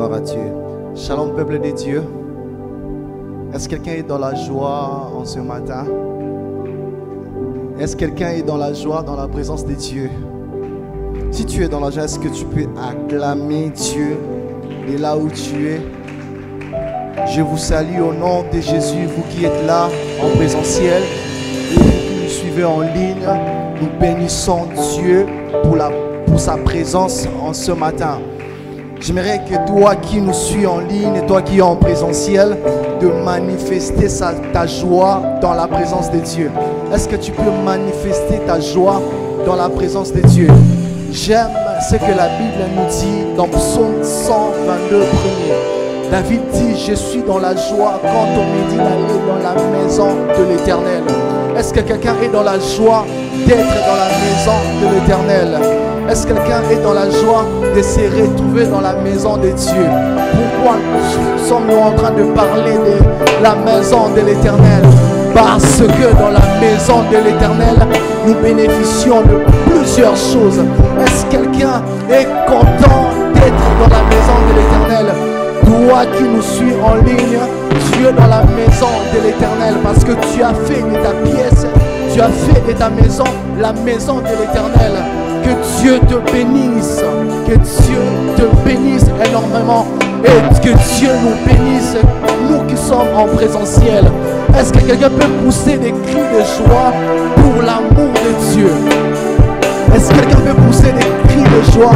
Gloire à Dieu. Shalom, peuple de Dieu. Est-ce que quelqu'un est dans la joie en ce matin? Est-ce que quelqu'un est dans la joie, dans la présence de Dieu? Si tu es dans la joie, est-ce que tu peux acclamer Dieu de là où tu es? Je vous salue au nom de Jésus, vous qui êtes là en présentiel et vous qui nous suivez en ligne. Nous bénissons Dieu pour sa présence en ce matin. J'aimerais que toi qui nous suis en ligne et toi qui es en présentiel, de manifester ta joie dans la présence de Dieu. Est-ce que tu peux manifester ta joie dans la présence de Dieu? J'aime ce que la Bible nous dit dans Psaume 122 premier. David dit, je suis dans la joie quand on me dit d'aller dans la maison de l'Éternel. Est-ce que quelqu'un est dans la joie d'être dans la maison de l'Éternel? Est-ce que quelqu'un est dans la joie de se retrouver dans la maison de Dieu? Pourquoi sommes-nous en train de parler de la maison de l'Éternel? Parce que dans la maison de l'Éternel, nous bénéficions de plusieurs choses. Est-ce que quelqu'un est content d'être dans la maison de l'Éternel? Toi qui nous suis en ligne, tu es dans la maison de l'Éternel parce que tu as fait de ta pièce, tu as fait de ta maison la maison de l'Éternel. Que Dieu te bénisse, que Dieu te bénisse énormément et que Dieu nous bénisse, nous qui sommes en présentiel. Est-ce que quelqu'un peut pousser des cris de joie pour l'amour de Dieu? Est-ce que quelqu'un peut pousser des cris de joie?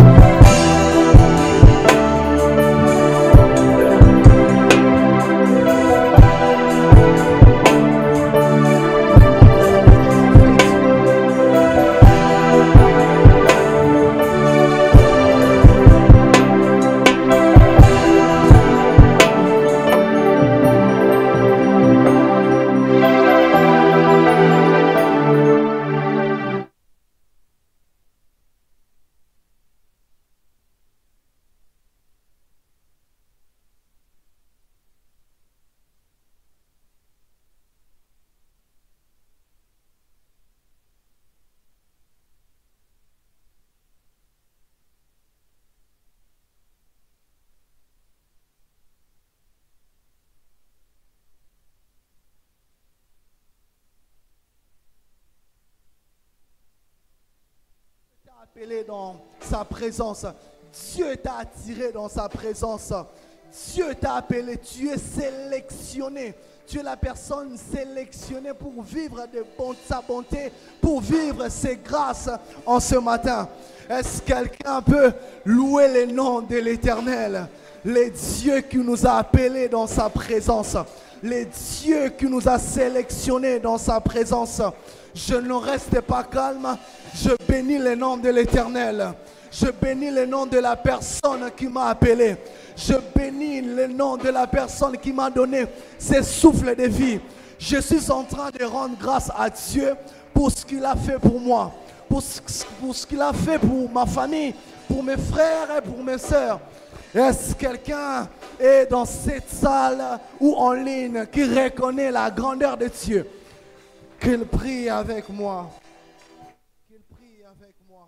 Appelé dans sa présence, Dieu t'a attiré dans sa présence, Dieu t'a appelé, tu es sélectionné, tu es la personne sélectionnée pour vivre de sa bonté, pour vivre ses grâces en ce matin. Est-ce que quelqu'un peut louer le nom de l'Éternel, le Dieu qui nous a appelés dans sa présence, le Dieu qui nous a sélectionnés dans sa présence? Je ne reste pas calme, je bénis le nom de l'Éternel. Je bénis le nom de la personne qui m'a appelé. Je bénis le nom de la personne qui m'a donné ce souffle de vie. Je suis en train de rendre grâce à Dieu pour ce qu'il a fait pour moi, pour ce qu'il a fait pour ma famille, pour mes frères et pour mes sœurs. Est-ce que quelqu'un est dans cette salle ou en ligne qui reconnaît la grandeur de Dieu? Qu'il prie avec moi. Qu'il prie avec moi.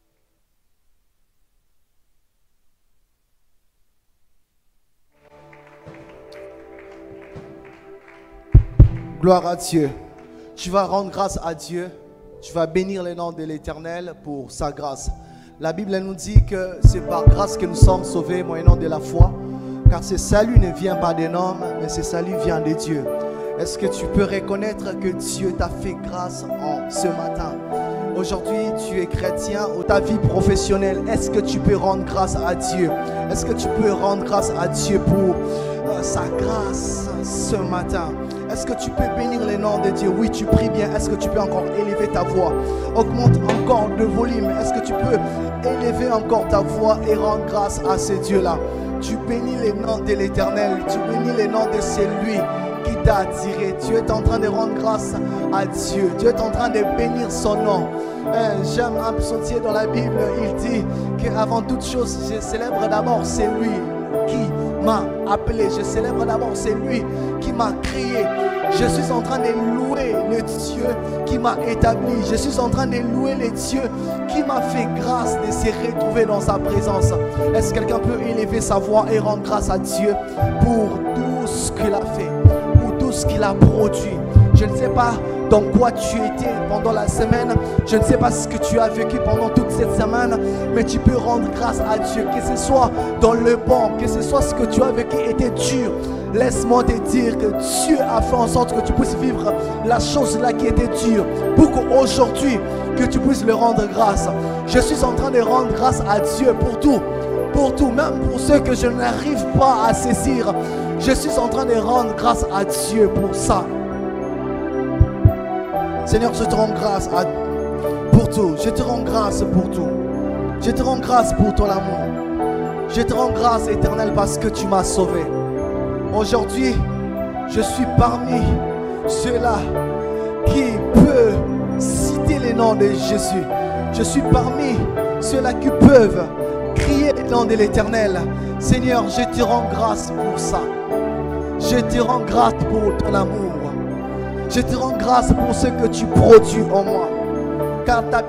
Gloire à Dieu. Tu vas rendre grâce à Dieu. Tu vas bénir le nom de l'Éternel pour sa grâce. La Bible nous dit que c'est par grâce que nous sommes sauvés moyennant de la foi. Car ce salut ne vient pas d'un homme, mais ce salut vient de Dieu. Est-ce que tu peux reconnaître que Dieu t'a fait grâce en ce matin? Aujourd'hui, tu es chrétien ou ta vie professionnelle. Est-ce que tu peux rendre grâce à Dieu? Est-ce que tu peux rendre grâce à Dieu pour sa grâce ce matin? Est-ce que tu peux bénir le nom de Dieu? Oui, tu pries bien. Est-ce que tu peux encore élever ta voix? Augmente encore le volume. Est-ce que tu peux élever encore ta voix et rendre grâce à ce Dieu-là? Tu bénis le nom de l'Éternel. Tu bénis le nom de celui qui t'a attiré. Tu es en train de rendre grâce à Dieu. Tu es en train de bénir son nom. J'aime un psautier dans la Bible. Il dit qu'avant toute chose, je célèbre d'abord celui qui m'a appelé. Je célèbre d'abord, c'est lui qui m'a créé. Je suis en train de louer le Dieu qui m'a établi. Je suis en train de louer le Dieu qui m'a fait grâce de se retrouver dans sa présence. Est-ce que quelqu'un peut élever sa voix et rendre grâce à Dieu pour tout ce qu'il a fait, pour tout ce qu'il a produit? Je ne sais pas dans quoi tu étais pendant la semaine. Je ne sais pas ce que tu as vécu pendant toute cette semaine, mais tu peux rendre grâce à Dieu. Que ce soit dans le bon, que ce soit ce que tu as vécu était dur. Laisse-moi te dire que Dieu a fait en sorte que tu puisses vivre la chose là qui était dure, pour qu'aujourd'hui que tu puisses le rendre grâce. Je suis en train de rendre grâce à Dieu pour tout, même pour ceux que je n'arrive pas à saisir. Je suis en train de rendre grâce à Dieu pour ça. Seigneur, je te rends grâce pour tout. Je te rends grâce pour tout. Je te rends grâce pour ton amour. Je te rends grâce, Éternel, parce que tu m'as sauvé. Aujourd'hui, je suis parmi ceux-là qui peuvent citer les noms de Jésus. Je suis parmi ceux-là qui peuvent crier le nom de l'Éternel. Seigneur, je te rends grâce pour ça. Je te rends grâce pour ton amour. Je te rends grâce pour ce que tu produis en moi. Car la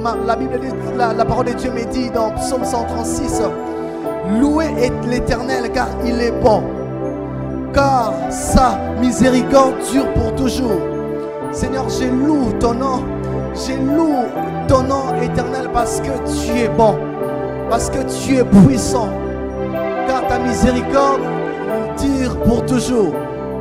parole de Dieu me dit dans Psaume 136, loué est l'Éternel car il est bon, car sa miséricorde dure pour toujours. Seigneur, je loue ton nom. Je loue ton nom, Éternel, parce que tu es bon, parce que tu es puissant, car ta miséricorde dure pour toujours,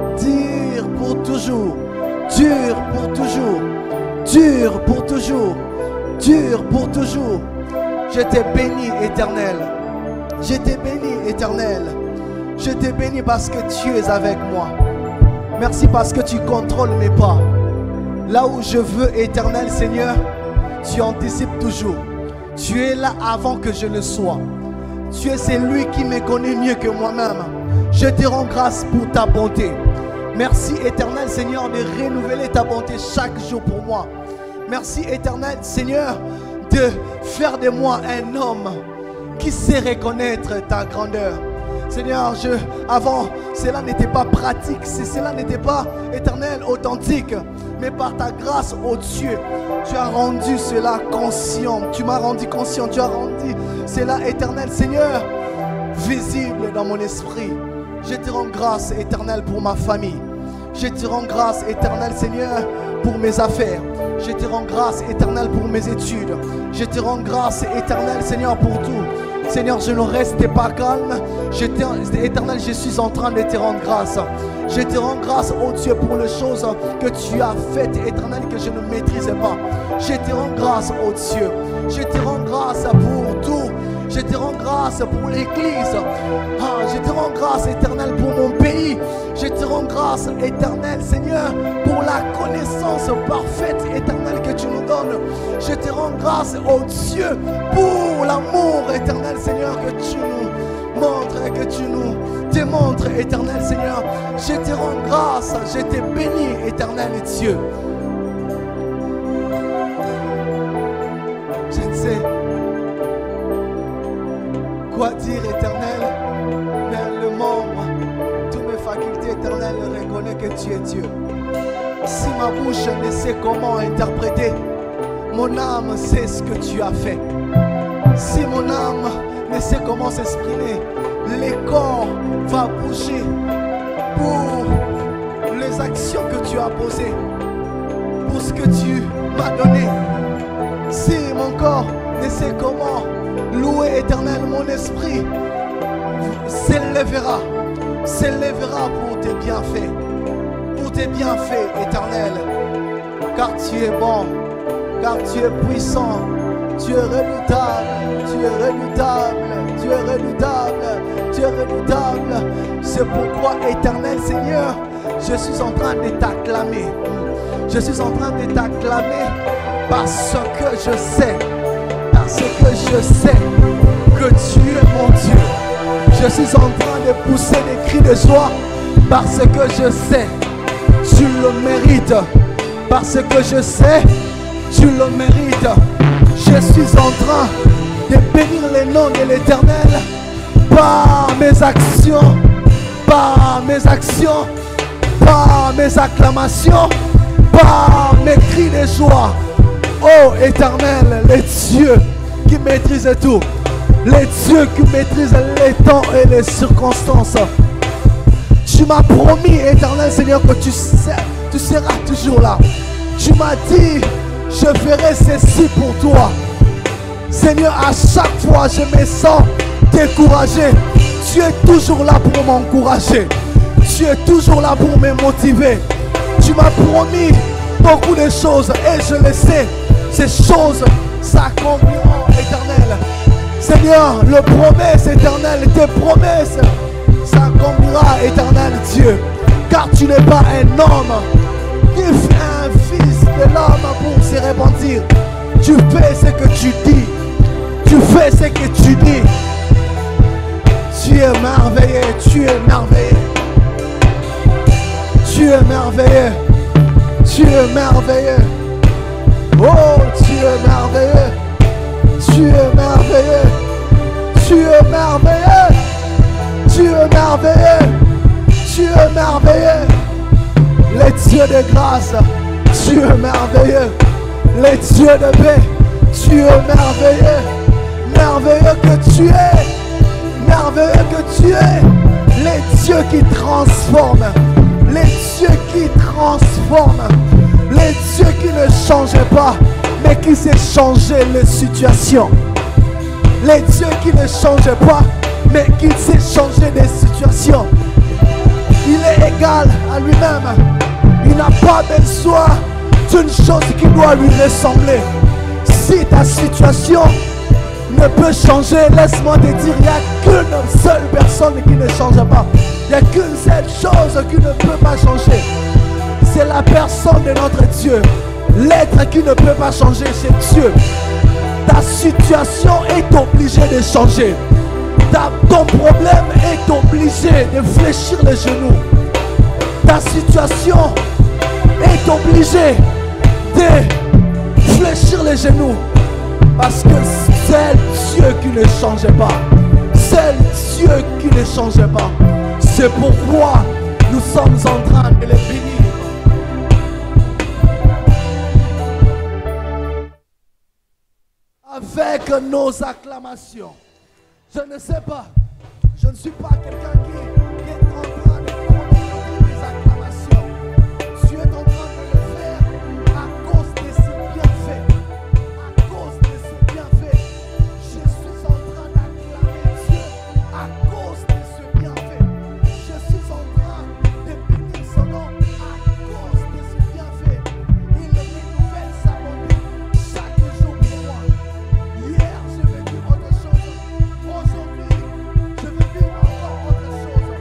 dure pour toujours, dure pour toujours, dure pour toujours, dure pour toujours. Je t'ai béni, Éternel. Je t'ai béni, Éternel. Je t'ai béni parce que tu es avec moi. Merci parce que tu contrôles mes pas. Là où je veux, Éternel Seigneur, tu anticipes toujours. Tu es là avant que je ne sois. Tu es celui qui me connaît mieux que moi-même. Je te rends grâce pour ta bonté. Merci, Éternel Seigneur, de renouveler ta bonté chaque jour pour moi. Merci, Éternel Seigneur, de faire de moi un homme qui sait reconnaître ta grandeur. Seigneur, avant, cela n'était pas pratique, cela n'était pas, Éternel, authentique. Mais par ta grâce, oh Dieu, tu as rendu cela conscient. Tu m'as rendu conscient, tu as rendu cela, Éternel Seigneur, visible dans mon esprit. Je te rends grâce, Éternel, pour ma famille. Je te rends grâce, Éternel Seigneur, pour mes affaires. Je te rends grâce, Éternel, pour mes études. Je te rends grâce, Éternel Seigneur, pour tout. Seigneur, je ne reste pas calme. Éternel, je suis en train de te rendre grâce. Je te rends grâce, oh Dieu, pour les choses que tu as faites, Éternel, que je ne maîtrisais pas. Je te rends grâce, oh Dieu. Je te rends grâce pour tout. Je te rends grâce pour l'Église. Je te rends grâce, Éternel, pour mon pays. Je te rends grâce, Éternel, Seigneur, pour la connaissance parfaite, Éternel, que tu nous donnes. Je te rends grâce, oh Dieu, pour l'amour, Éternel, Seigneur, que tu nous montres et que tu nous démontres, Éternel, Seigneur. Je te rends grâce, je te bénis, Éternel Dieu. Je ne sais quoi dire, Éternel, mais le membre, toutes mes facultés, Éternel, reconnaît que tu es Dieu. Si ma bouche ne sait comment interpréter, mon âme sait ce que tu as fait. Si mon âme ne sait comment s'exprimer, le corps va bouger pour les actions que tu as posées, pour ce que tu m'as donné. Si mon corps ne sait comment louer, Éternel, mon esprit s'élèvera pour tes bienfaits, Éternel, car tu es bon, car tu es puissant, tu es redoutable, tu es redoutable, tu es redoutable, tu es redoutable. C'est pourquoi, Éternel Seigneur, je suis en train de t'acclamer. Je suis en train de t'acclamer parce que je sais que tu es mon Dieu. Je suis en train de pousser des cris de joie parce que je sais, tu le mérites. Parce que je sais, tu le mérites. Je suis en train de bénir le nom de l'Éternel par mes actions, par mes actions, par mes acclamations, par mes cris de joie. Oh Éternel, les dieux qui maîtrisent tout, les dieux qui maîtrisent les temps et les circonstances. Tu m'as promis, Éternel Seigneur, que tu seras toujours là. Tu m'as dit, je ferai ceci pour toi. Seigneur, à chaque fois je me sens découragé. Tu es toujours là pour m'encourager. Tu es toujours là pour me motiver. Tu m'as promis beaucoup de choses et je le sais. Ces choses s'accompliront, Éternel. Seigneur, le promesse éternel, tes promesses s'accomplira, Éternel Dieu. Car tu n'es pas un homme qui fait un fils de l'homme pour se repentir. Tu fais ce que tu dis. Tu fais ce que tu dis. Tu es merveilleux, tu es merveilleux. Tu es merveilleux. Tu es merveilleux. Oh, tu es merveilleux. Tu es merveilleux. Tu es merveilleux. Tu es merveilleux. Tu es merveilleux. Les dieux de grâce, tu es merveilleux. Les dieux de paix, tu es merveilleux. Merveilleux que tu es. Merveilleux que tu es. Les dieux qui transforment. Les dieux qui transforment. Les dieux qui ne changent pas, mais qui sait changer les situations. Les dieux qui ne changent pas, mais qui sait changer des situations. Il est égal à lui-même. Il n'a pas besoin d'une chose qui doit lui ressembler. Si ta situation ne peut changer, laisse-moi te dire, il n'y a qu'une seule personne qui ne change pas. Il n'y a qu'une seule chose qui ne peut pas changer. C'est la personne de notre Dieu. L'être qui ne peut pas changer, c'est Dieu. Ta situation est obligée de changer. Ton problème est obligé de fléchir les genoux. Ta situation est obligée de fléchir les genoux. Parce que c'est Dieu qui ne change pas. C'est Dieu qui ne change pas. C'est pourquoi nous sommes en train de les bénir. Avec nos acclamations. Je ne sais pas. Je ne suis pas quelqu'un qui est en train de prononcer des acclamations. Tu es en train de le faire à cause de ce bienfait. À cause de ce bienfait. Je suis en train d'acclamer Dieu à cause de ce bienfait. Je suis en train de bénir son nom à cause de ce bienfait. Il renouvelle sa bonté chaque jour pour moi. Hier, j'ai vécu autre chose. Aujourd'hui, je veux vivre encore autre chose.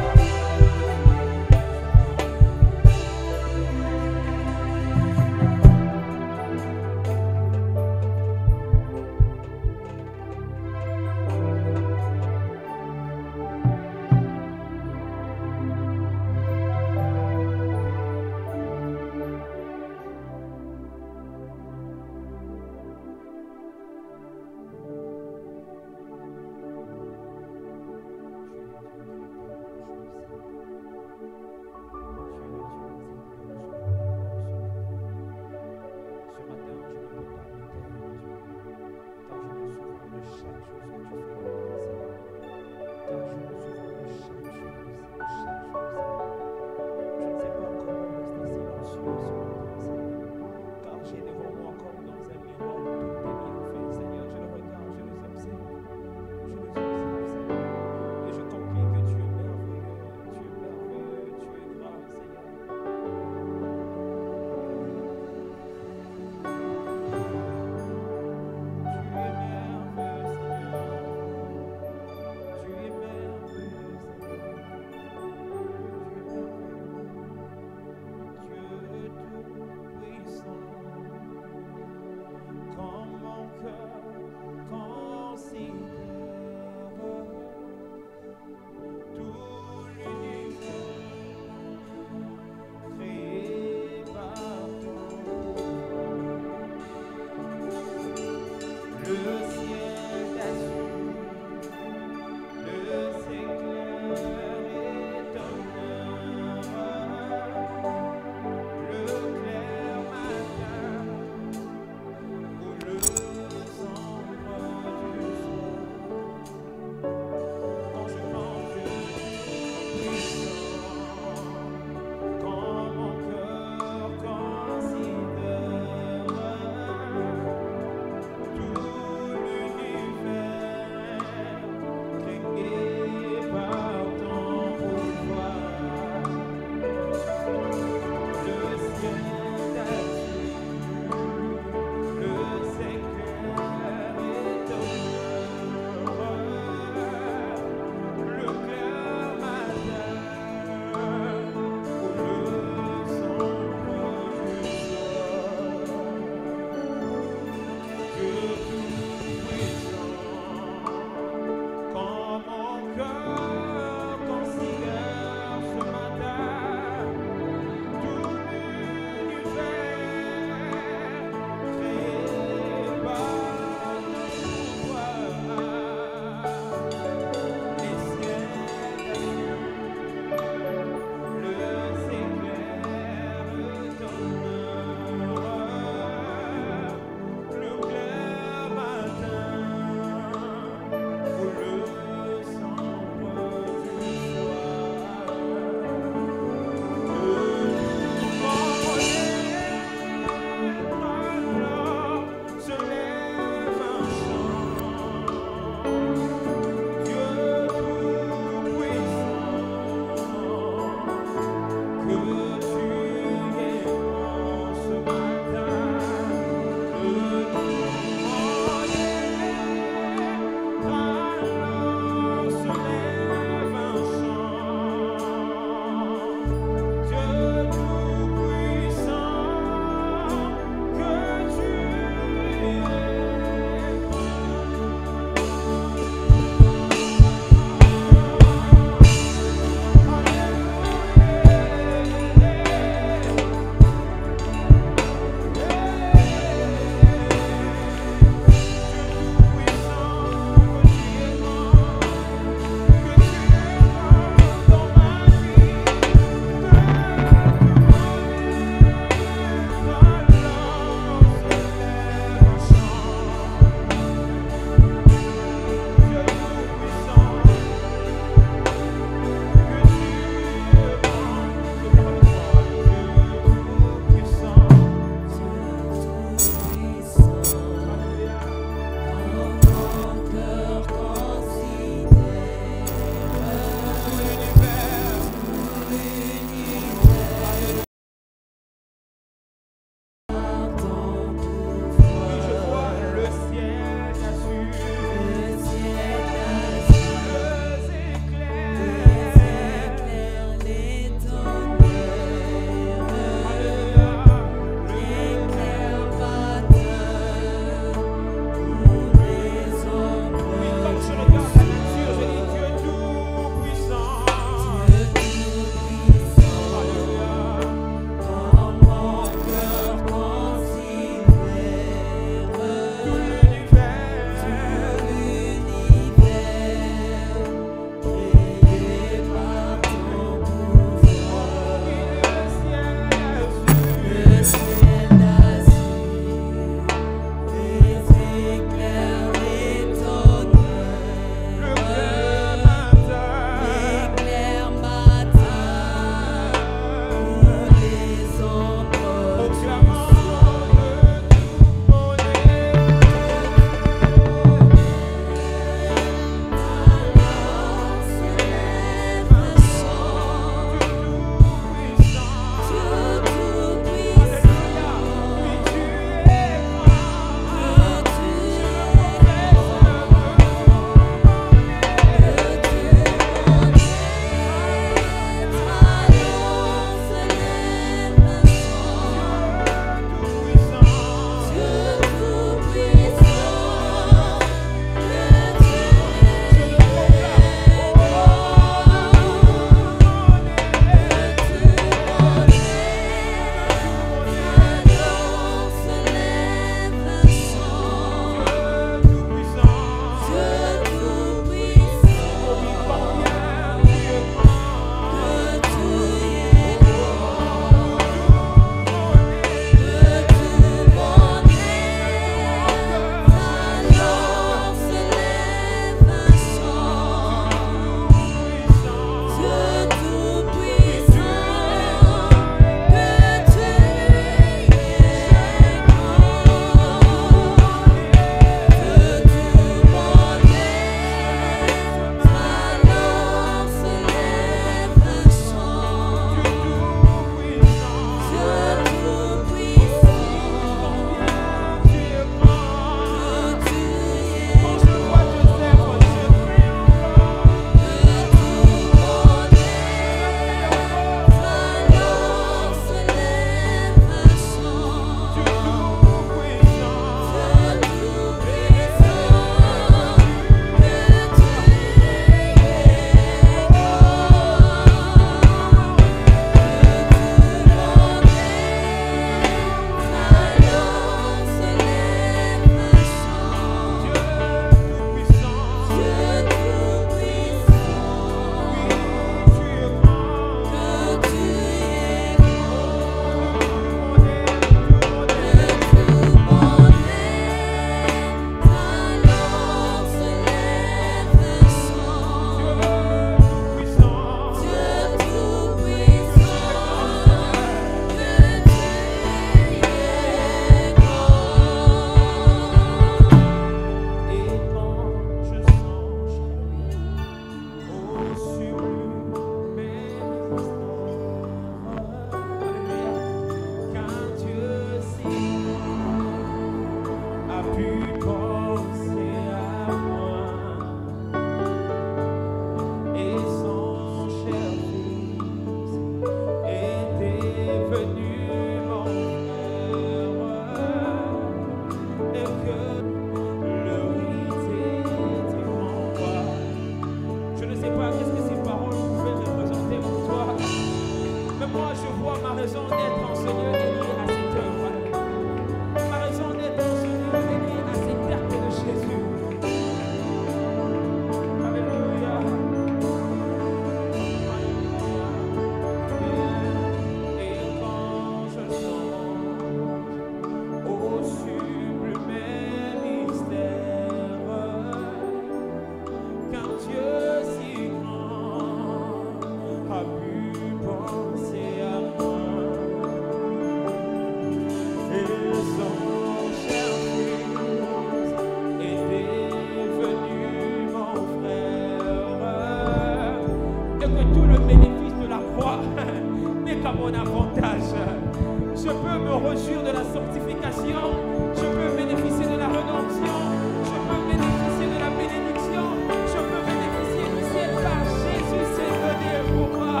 rejoindre de la sanctification. Je peux bénéficier de la rédemption. Je peux bénéficier de la bénédiction. Je peux bénéficier du ciel par Jésus s'est donné pour moi.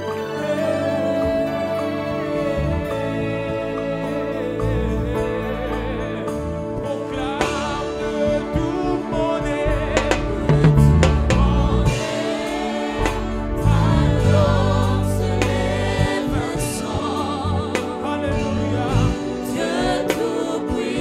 Proclame de tout mon être, ta gloire se lève un chant. Alléluia. Dieu tout-puissant.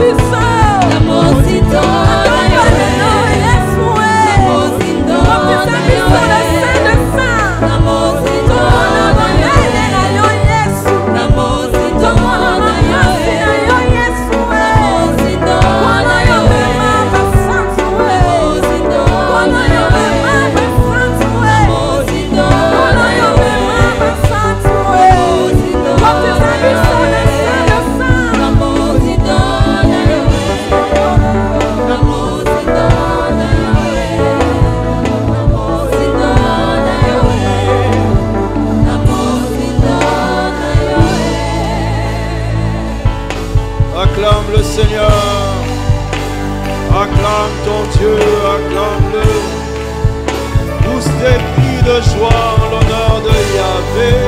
Acclame le Seigneur. Acclame ton Dieu, acclame-le. Pousse des cris de joie en l'honneur de Yahvé.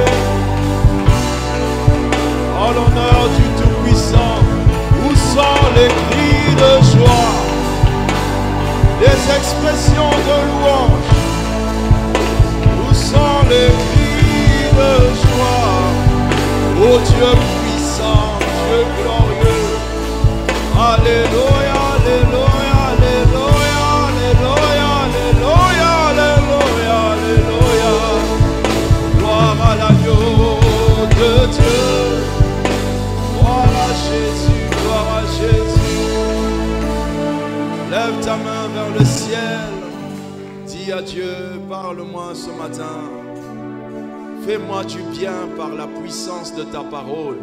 En l'honneur du Tout-Puissant. Où sont les cris de joie? Les expressions de louange. Où sont les cris de joie? Ô Dieu puissant, Dieu glorieux. Alléluia, alléluia, alléluia, alléluia, alléluia, alléluia, alléluia. Gloire à l'agneau de Dieu. Gloire à Jésus, gloire à Jésus. Lève ta main vers le ciel. Dis à Dieu, parle-moi ce matin. Fais-moi du bien par la puissance de ta parole.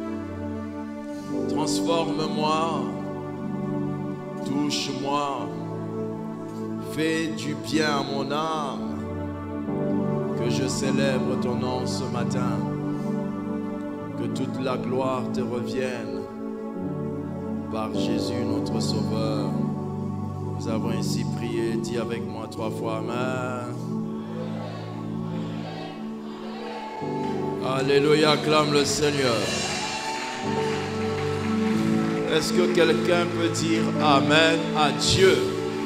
Transforme-moi, touche-moi, fais du bien à mon âme, que je célèbre ton nom ce matin, que toute la gloire te revienne par Jésus notre Sauveur. Nous avons ainsi prié, dis avec moi 3 fois Amen. Alléluia, acclame le Seigneur. Est-ce que quelqu'un peut dire Amen à Dieu?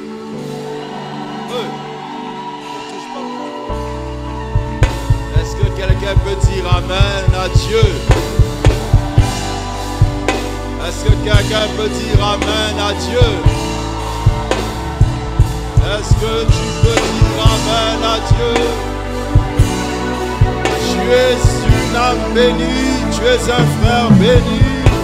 Est-ce que quelqu'un peut dire Amen à Dieu? Est-ce que quelqu'un peut dire Amen à Dieu? Est-ce que tu peux dire Amen à Dieu? Tu es une âme bénie, tu es un frère béni.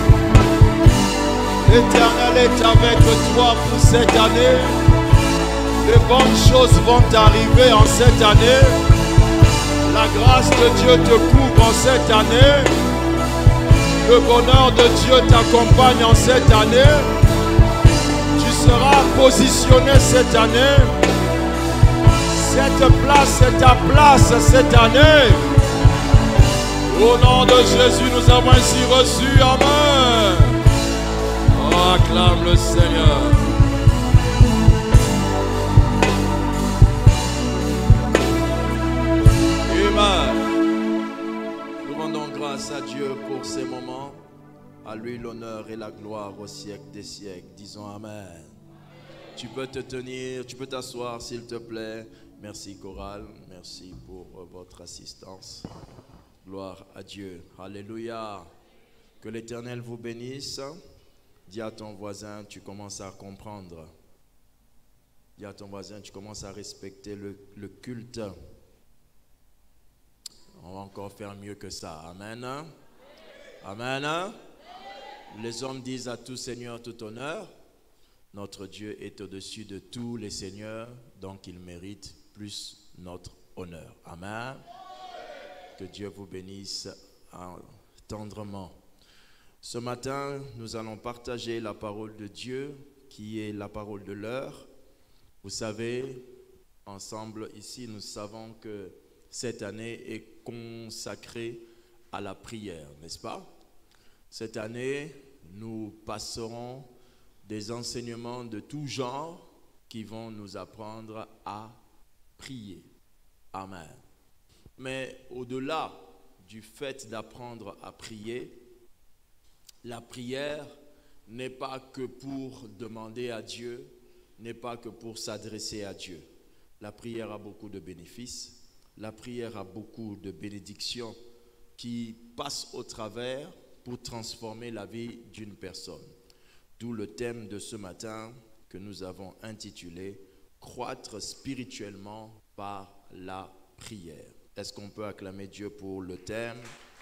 L'Éternel est avec toi pour cette année. Les bonnes choses vont t'arriver en cette année. La grâce de Dieu te couvre en cette année. Le bonheur de Dieu t'accompagne en cette année. Tu seras positionné cette année. Cette place est ta place cette année. Au nom de Jésus, nous avons ainsi reçu. Amen. Oh, acclame le Seigneur. Amen. Nous rendons grâce à Dieu pour ces moments. À lui l'honneur et la gloire au siècle des siècles. Disons Amen. Tu peux te tenir, tu peux t'asseoir s'il te plaît. Merci chorale, merci pour votre assistance. Gloire à Dieu. Alléluia. Que l'Éternel vous bénisse. Dis à ton voisin, tu commences à comprendre. Dis à ton voisin, tu commences à respecter le culte. On va encore faire mieux que ça. Amen. Amen. Les hommes disent à tout Seigneur, tout honneur. Notre Dieu est au-dessus de tous les seigneurs, donc il mérite plus notre honneur. Amen. Que Dieu vous bénisse tendrement. Ce matin, nous allons partager la parole de Dieu, qui est la parole de l'heure. Vous savez, ensemble ici, nous savons que cette année est consacrée à la prière, n'est-ce pas? Cette année, nous passerons des enseignements de tout genre qui vont nous apprendre à prier. Amen. Mais au-delà du fait d'apprendre à prier, la prière n'est pas que pour demander à Dieu, n'est pas que pour s'adresser à Dieu. La prière a beaucoup de bénéfices, la prière a beaucoup de bénédictions qui passent au travers pour transformer la vie d'une personne. D'où le thème de ce matin que nous avons intitulé « Croître spirituellement par la prière ». Est-ce qu'on peut acclamer Dieu pour le thème?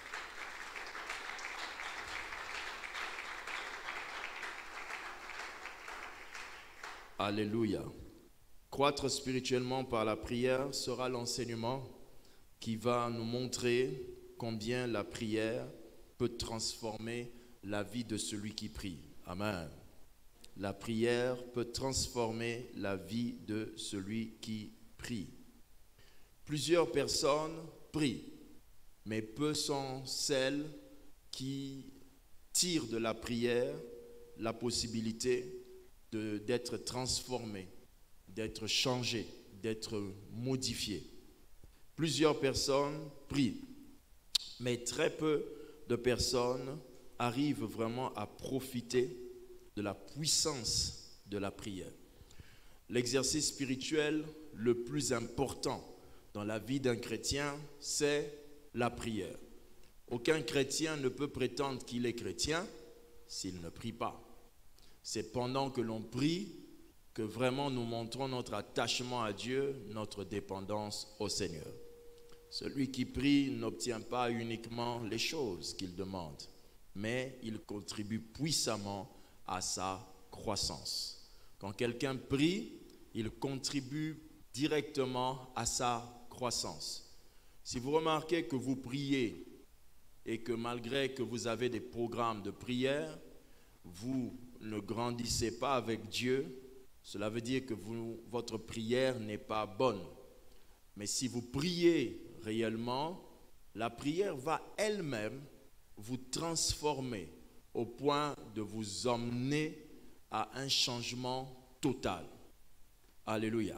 Alléluia. Croître spirituellement par la prière sera l'enseignement qui va nous montrer combien la prière peut transformer la vie de celui qui prie. Amen. La prière peut transformer la vie de celui qui prie. Plusieurs personnes prient, mais peu sont celles qui tirent de la prière la possibilité d'être transformées, d'être changées, d'être modifiées. Plusieurs personnes prient, mais très peu de personnes arrivent vraiment à profiter de la puissance de la prière. L'exercice spirituel le plus important dans la vie d'un chrétien, c'est la prière. Aucun chrétien ne peut prétendre qu'il est chrétien s'il ne prie pas. C'est pendant que l'on prie que vraiment nous montrons notre attachement à Dieu, notre dépendance au Seigneur. Celui qui prie n'obtient pas uniquement les choses qu'il demande, mais il contribue puissamment à sa croissance. Quand quelqu'un prie, il contribue directement à sa croissance. Si vous remarquez que vous priez et que malgré que vous avez des programmes de prière, vous ne grandissez pas avec Dieu, cela veut dire que votre prière n'est pas bonne. Mais si vous priez réellement, la prière va elle-même vous transformer au point de vous emmener à un changement total. Alléluia.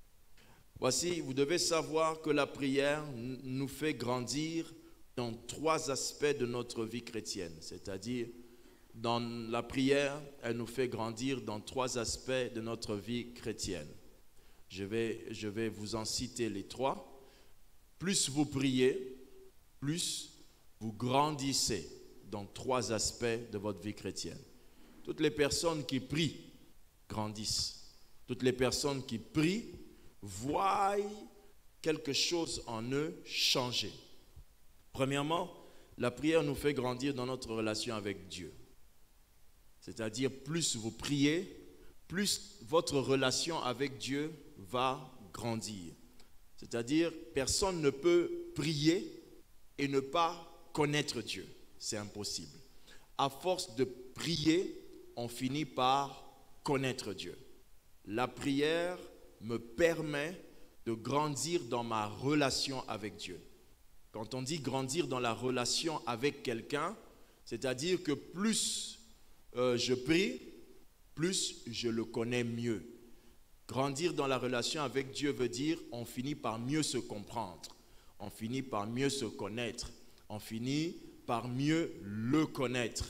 Voici, vous devez savoir que la prière nous fait grandir dans 3 aspects de notre vie chrétienne, c'est-à-dire dans la prière, elle nous fait grandir dans 3 aspects de notre vie chrétienne. Je vais vous en citer les 3. Plus vous priez, plus vous grandissez dans 3 aspects de votre vie chrétienne. Toutes les personnes qui prient grandissent. Toutes les personnes qui prient voient quelque chose en eux changer. Premièrement, la prière nous fait grandir dans notre relation avec Dieu. C'est-à-dire, plus vous priez, plus votre relation avec Dieu va grandir. C'est-à-dire, personne ne peut prier et ne pas connaître Dieu. C'est impossible. À force de prier, on finit par connaître Dieu. La prière me permet de grandir dans ma relation avec Dieu. Quand on dit grandir dans la relation avec quelqu'un, c'est-à-dire que plus je prie, plus je le connais mieux. Grandir dans la relation avec Dieu veut dire on finit par mieux se comprendre, on finit par mieux se connaître, on finit par mieux le connaître.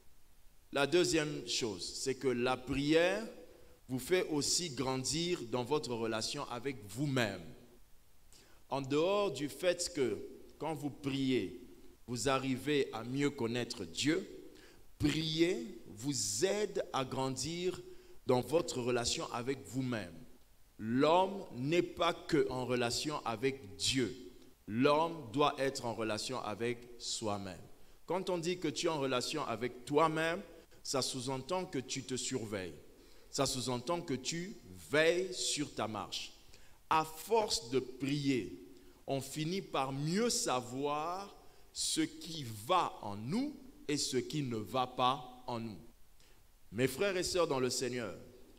La deuxième chose, c'est que la prière vous fait aussi grandir dans votre relation avec vous-même. En dehors du fait que quand vous priez, vous arrivez à mieux connaître Dieu, prier vous aide à grandir dans votre relation avec vous-même. L'homme n'est pas que en relation avec Dieu. L'homme doit être en relation avec soi-même. Quand on dit que tu es en relation avec toi-même, ça sous-entend que tu te surveilles. Ça sous-entend que tu veilles sur ta marche. À force de prier, on finit par mieux savoir ce qui va en nous et ce qui ne va pas en nous. Mes frères et sœurs dans le Seigneur,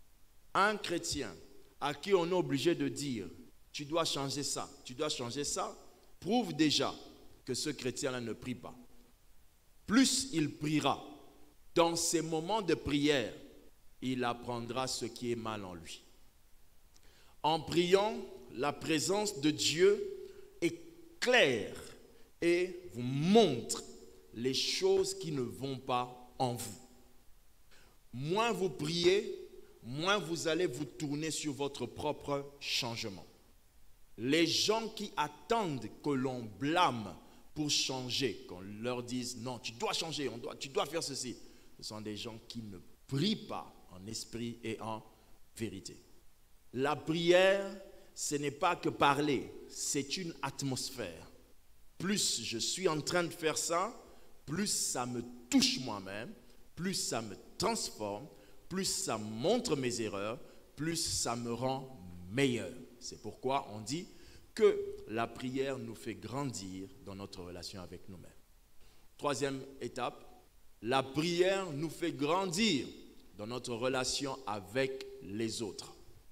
un chrétien à qui on est obligé de dire « tu dois changer ça, tu dois changer ça », prouve déjà que ce chrétien-là ne prie pas. Plus il priera, dans ces moments de prière, il apprendra ce qui est mal en lui. En priant, la présence de Dieu est claire et vous montre les choses qui ne vont pas en vous. Moins vous priez, moins vous allez vous tourner sur votre propre changement. Les gens qui attendent que l'on blâme pour changer, qu'on leur dise non, tu dois changer, tu dois faire ceci, ce sont des gens qui ne prie pas en esprit et en vérité. La prière, ce n'est pas que parler, c'est une atmosphère. Plus je suis en train de faire ça, plus ça me touche moi-même, plus ça me transforme, plus ça montre mes erreurs, plus ça me rend meilleur. C'est pourquoi on dit que la prière nous fait grandir dans notre relation avec nous-mêmes. Troisième étape, la prière nous fait grandir dans notre relation avec les autres.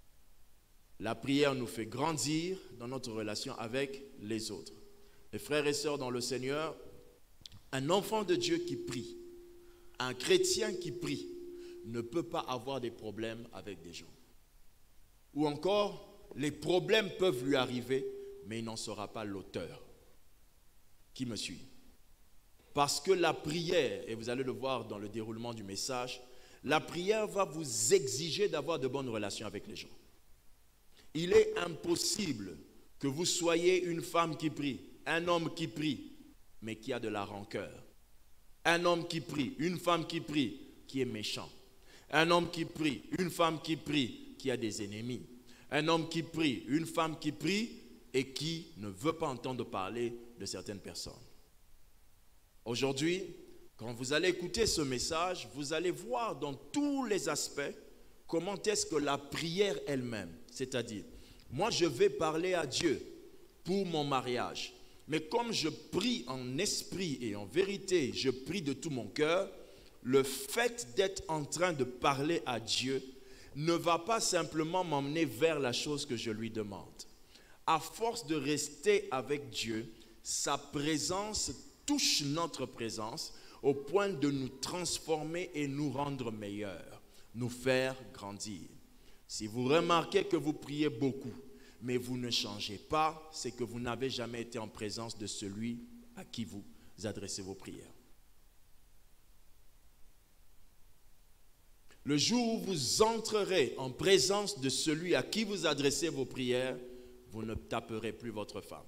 La prière nous fait grandir dans notre relation avec les autres. Mes frères et sœurs dans le Seigneur, un enfant de Dieu qui prie, un chrétien qui prie, ne peut pas avoir des problèmes avec des gens. Ou encore, les problèmes peuvent lui arriver, mais il n'en sera pas l'auteur. Qui me suit? Parce que la prière, et vous allez le voir dans le déroulement du message, la prière va vous exiger d'avoir de bonnes relations avec les gens. Il est impossible que vous soyez une femme qui prie, un homme qui prie, mais qui a de la rancœur. Un homme qui prie, une femme qui prie, qui est méchant. Un homme qui prie, une femme qui prie, qui a des ennemis. Un homme qui prie, une femme qui prie et qui ne veut pas entendre parler de certaines personnes. Aujourd'hui, quand vous allez écouter ce message, vous allez voir dans tous les aspects comment est-ce que la prière elle-même, c'est-à-dire, moi je vais parler à Dieu pour mon mariage, mais comme je prie en esprit et en vérité, je prie de tout mon cœur, le fait d'être en train de parler à Dieu ne va pas simplement m'emmener vers la chose que je lui demande. À force de rester avec Dieu, sa présence touche notre présence au point de nous transformer et nous rendre meilleurs, nous faire grandir. Si vous remarquez que vous priez beaucoup, mais vous ne changez pas, c'est que vous n'avez jamais été en présence de celui à qui vous adressez vos prières. Le jour où vous entrerez en présence de celui à qui vous adressez vos prières, vous ne taperez plus votre femme.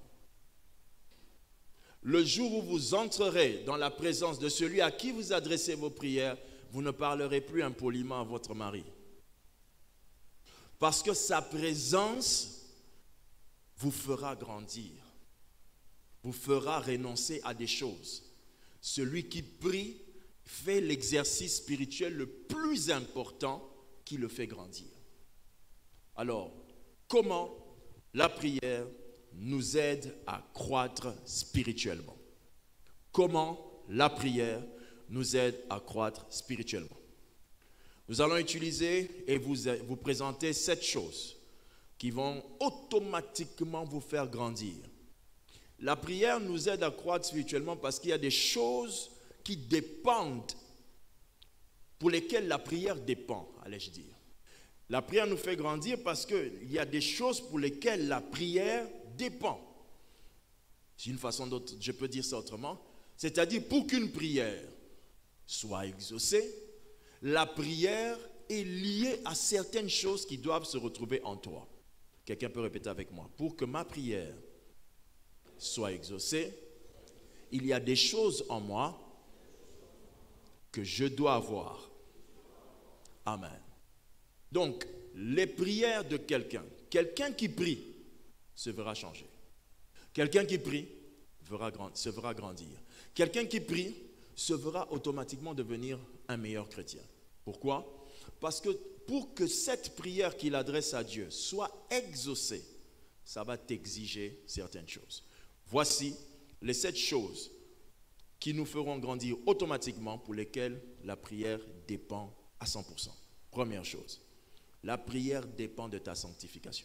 Le jour où vous entrerez dans la présence de celui à qui vous adressez vos prières, vous ne parlerez plus impoliment à votre mari. Parce que sa présence vous fera grandir, vous fera renoncer à des choses. Celui qui prie fait l'exercice spirituel le plus important qui le fait grandir. Alors, comment la prière nous aide à croître spirituellement? Comment la prière nous aide à croître spirituellement? Nous allons utiliser et vous présenter 7 choses qui vont automatiquement vous faire grandir. La prière nous aide à croître spirituellement parce qu'il y a des choses qui dépendent, pour lesquelles la prière dépend, allais-je dire. La prière nous fait grandir parce qu'il y a des choses pour lesquelles la prière dépend. C'est une façon d'autre, je peux dire ça autrement. C'est-à-dire, pour qu'une prière soit exaucée, la prière est liée à certaines choses qui doivent se retrouver en toi. Quelqu'un peut répéter avec moi. Pour que ma prière soit exaucée, il y a des choses en moi que je dois avoir. Amen. Donc, les prières de quelqu'un qui prie se verra changer. Quelqu'un qui prie se verra grandir. Quelqu'un qui prie se verra automatiquement devenir un meilleur chrétien. Pourquoi? Parce que pour que cette prière qu'il adresse à Dieu soit exaucée, ça va t'exiger certaines choses. Voici les 7 choses qui nous feront grandir automatiquement, pour lesquelles la prière dépend à 100%. Première chose, la prière dépend de ta sanctification.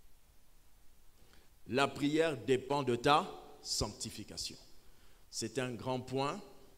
La prière dépend de ta sanctification. C'est un grand point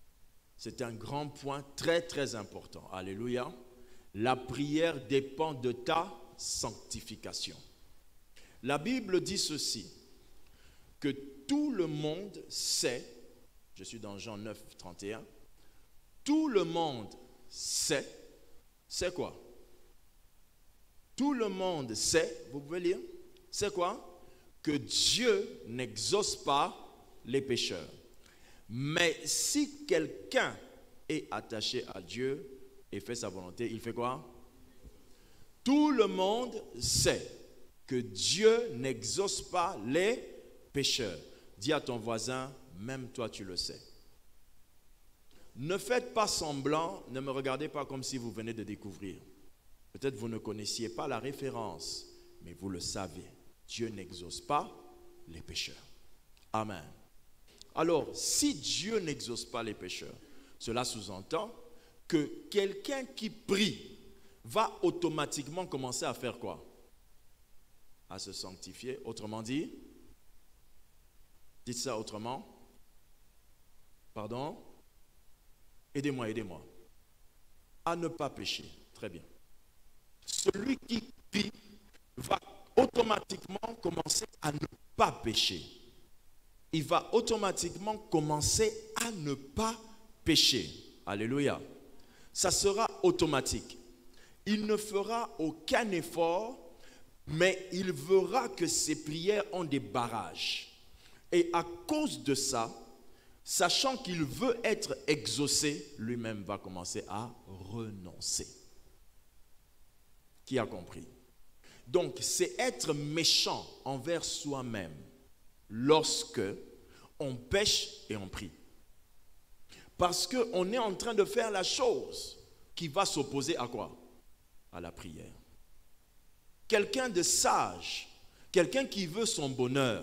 très très important. Alléluia. La prière dépend de ta sanctification. La Bible dit ceci, que tout le monde sait, je suis dans Jean 9, 31, tout le monde sait, c'est quoi? Tout le monde sait, vous pouvez lire, c'est quoi? Que Dieu n'exauce pas les pécheurs. Mais si quelqu'un est attaché à Dieu, et fait sa volonté, il fait quoi? Tout le monde sait que Dieu n'exauce pas les pécheurs. Dis à ton voisin, même toi tu le sais. Ne faites pas semblant, ne me regardez pas comme si vous venez de découvrir. Peut-être vous ne connaissiez pas la référence, mais vous le savez. Dieu n'exauce pas les pécheurs. Amen. Alors, si Dieu n'exauce pas les pécheurs, cela sous-entend que quelqu'un qui prie va automatiquement commencer à faire quoi? À se sanctifier. Autrement dit, dites ça autrement. Pardon? Aidez-moi. À ne pas pécher. Très bien. Celui qui prie va automatiquement commencer à ne pas pécher. Il va automatiquement commencer à ne pas pécher. Alléluia. Ça sera automatique. Il ne fera aucun effort, mais il verra que ses prières ont des barrages. Et à cause de ça, sachant qu'il veut être exaucé, lui-même va commencer à renoncer. Qui a compris? Donc, c'est être méchant envers soi-même lorsque on pêche et on prie. Parce qu'on est en train de faire la chose qui va s'opposer à quoi? À la prière. Quelqu'un de sage, quelqu'un qui veut son bonheur,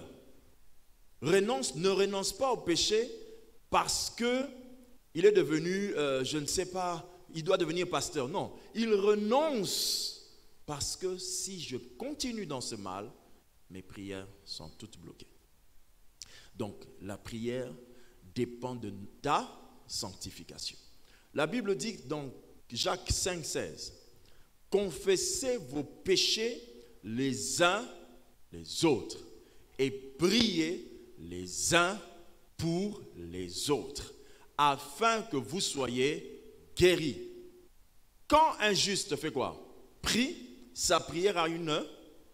ne renonce pas au péché parce qu'il est devenu, je ne sais pas, il doit devenir pasteur. Non, il renonce parce que si je continue dans ce mal, mes prières sont toutes bloquées. Donc, la prière dépend de ta sanctification. La Bible dit dans Jacques 5,16, confessez vos péchés les uns les autres et priez les uns pour les autres, afin que vous soyez guéris. Quand un juste fait quoi? Prie, sa prière a une...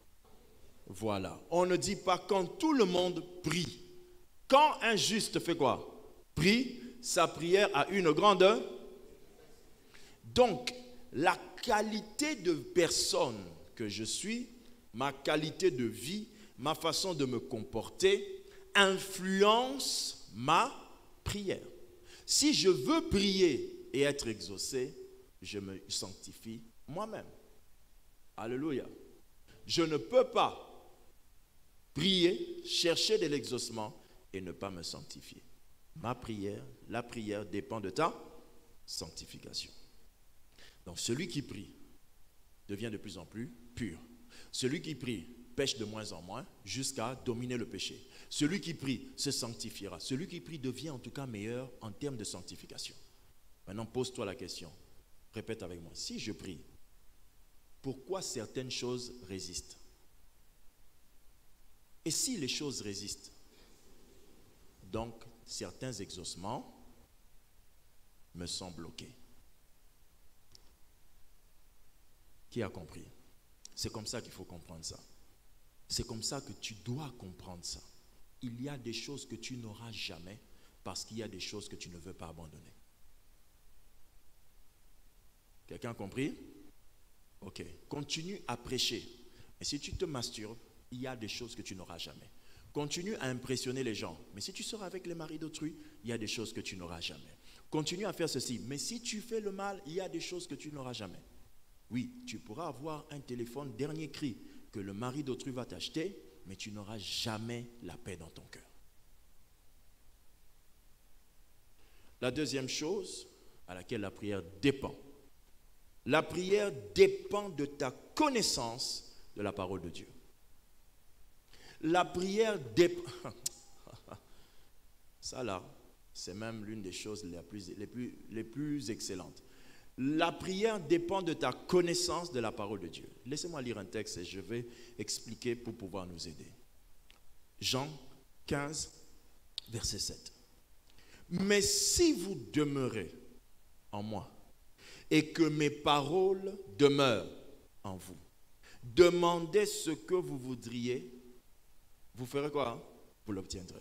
Voilà. On ne dit pas quand tout le monde prie. Quand un juste fait quoi? Prie, sa prière a une grande... Donc, la qualité de personne que je suis, ma qualité de vie, ma façon de me comporter, influence ma prière. Si je veux prier et être exaucé, je me sanctifie moi-même. Alléluia. Je ne peux pas prier, chercher de l'exaucement et ne pas me sanctifier. Ma prière, la prière dépend de ta sanctification. Donc celui qui prie devient de plus en plus pur. Celui qui prie pêche de moins en moins jusqu'à dominer le péché. Celui qui prie se sanctifiera. Celui qui prie devient en tout cas meilleur en termes de sanctification. Maintenant, pose-toi la question. Répète avec moi. Si je prie, pourquoi certaines choses résistent? Et si les choses résistent, donc certains exaucements me sont bloqués. Qui a compris? C'est comme ça qu'il faut comprendre ça. C'est comme ça que tu dois comprendre ça. Il y a des choses que tu n'auras jamais parce qu'il y a des choses que tu ne veux pas abandonner. Quelqu'un a compris? Ok. Continue à prêcher. Mais si tu te masturbes, il y a des choses que tu n'auras jamais. Continue à impressionner les gens. Mais si tu sors avec les maris d'autrui, il y a des choses que tu n'auras jamais. Continue à faire ceci. Mais si tu fais le mal, il y a des choses que tu n'auras jamais. Oui, tu pourras avoir un téléphone dernier cri que le mari d'autrui va t'acheter, mais tu n'auras jamais la paix dans ton cœur. La deuxième chose à laquelle la prière dépend. La prière dépend de ta connaissance de la parole de Dieu. La prière dépend... Ça là, c'est même l'une des choses les plus excellentes. La prière dépend de ta connaissance de la parole de Dieu. Laissez-moi lire un texte et je vais expliquer pour pouvoir nous aider. Jean 15, verset 7. Mais si vous demeurez en moi et que mes paroles demeurent en vous, demandez ce que vous voudriez, vous ferez quoi? Vous l'obtiendrez.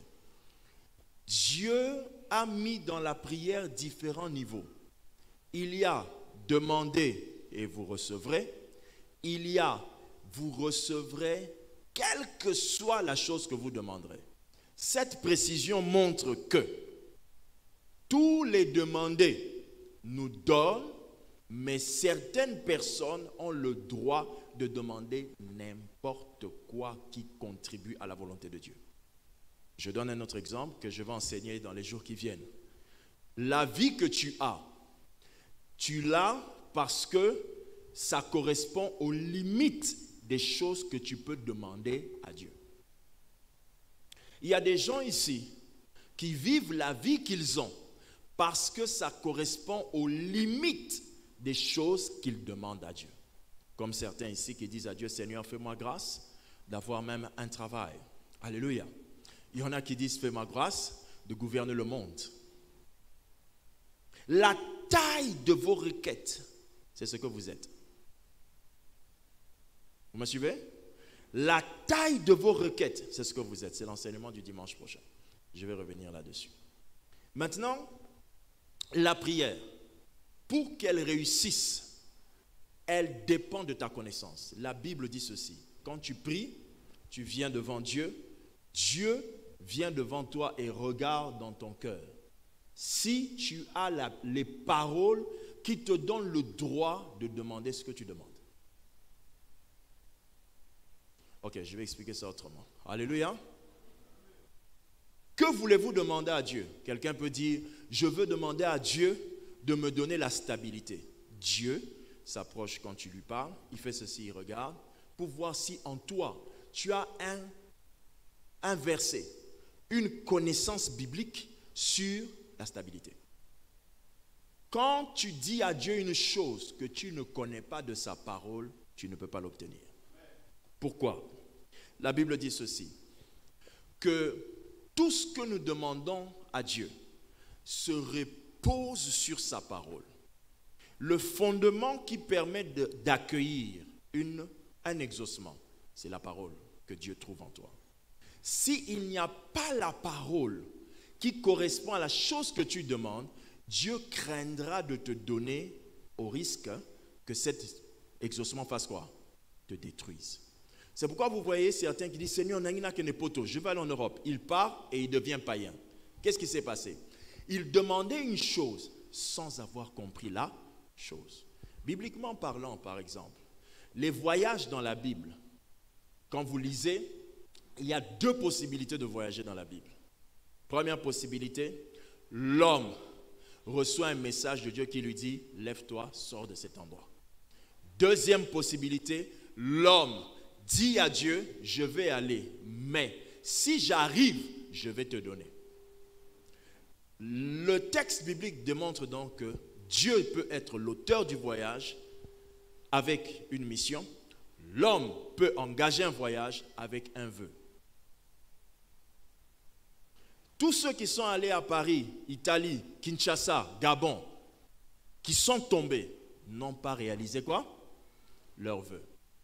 Dieu a mis dans la prière différents niveaux. Il y a demandez et vous recevrez. Il y a vous recevrez quelle que soit la chose que vous demanderez. Cette précision montre que tous les demandés nous donnent, mais certaines personnes ont le droit de demander n'importe quoi qui contribue à la volonté de Dieu. Je donne un autre exemple que je vais enseigner dans les jours qui viennent. La vie que tu l'as parce que ça correspond aux limites des choses que tu peux demander à Dieu. Il y a des gens ici qui vivent la vie qu'ils ont parce que ça correspond aux limites des choses qu'ils demandent à Dieu. Comme certains ici qui disent à Dieu, Seigneur, fais-moi grâce d'avoir même un travail. Alléluia. Il y en a qui disent, fais-moi grâce de gouverner le monde. La taille de vos requêtes, c'est ce que vous êtes. Vous me suivez? La taille de vos requêtes, c'est ce que vous êtes. C'est l'enseignement du dimanche prochain. Je vais revenir là-dessus. Maintenant, la prière, pour qu'elle réussisse, elle dépend de ta connaissance. La Bible dit ceci. Quand tu pries, tu viens devant Dieu. Dieu vient devant toi et regarde dans ton cœur. Si tu as les paroles qui te donnent le droit de demander ce que tu demandes. Ok, je vais expliquer ça autrement. Alléluia. Que voulez-vous demander à Dieu? Quelqu'un peut dire, je veux demander à Dieu de me donner la stabilité. Dieu s'approche quand tu lui parles, il fait ceci, il regarde, pour voir si en toi, tu as un verset, une connaissance biblique sur la stabilité. Quand tu dis à Dieu une chose que tu ne connais pas de sa parole, tu ne peux pas l'obtenir. Pourquoi? La Bible dit ceci, que tout ce que nous demandons à Dieu se repose sur sa parole. Le fondement qui permet d'accueillir un exaucement, c'est la parole que Dieu trouve en toi. S'il n'y a pas la parole qui correspond à la chose que tu demandes, Dieu craindra de te donner au risque que cet exaucement fasse quoi? Te détruise. C'est pourquoi vous voyez certains qui disent, Seigneur, je vais aller en Europe. Il part et il devient païen. Qu'est-ce qui s'est passé? Il demandait une chose sans avoir compris la chose. Bibliquement parlant, par exemple, les voyages dans la Bible, quand vous lisez, il y a deux possibilités de voyager dans la Bible. Première possibilité, l'homme reçoit un message de Dieu qui lui dit, lève-toi, sors de cet endroit. Deuxième possibilité, l'homme dit à Dieu, je vais aller, mais si j'arrive, je vais te donner. Le texte biblique démontre donc que Dieu peut être l'auteur du voyage avec une mission. L'homme peut engager un voyage avec un vœu. Tous ceux qui sont allés à Paris, Italie, Kinshasa, Gabon, qui sont tombés, n'ont pas réalisé quoi? Leur vœu.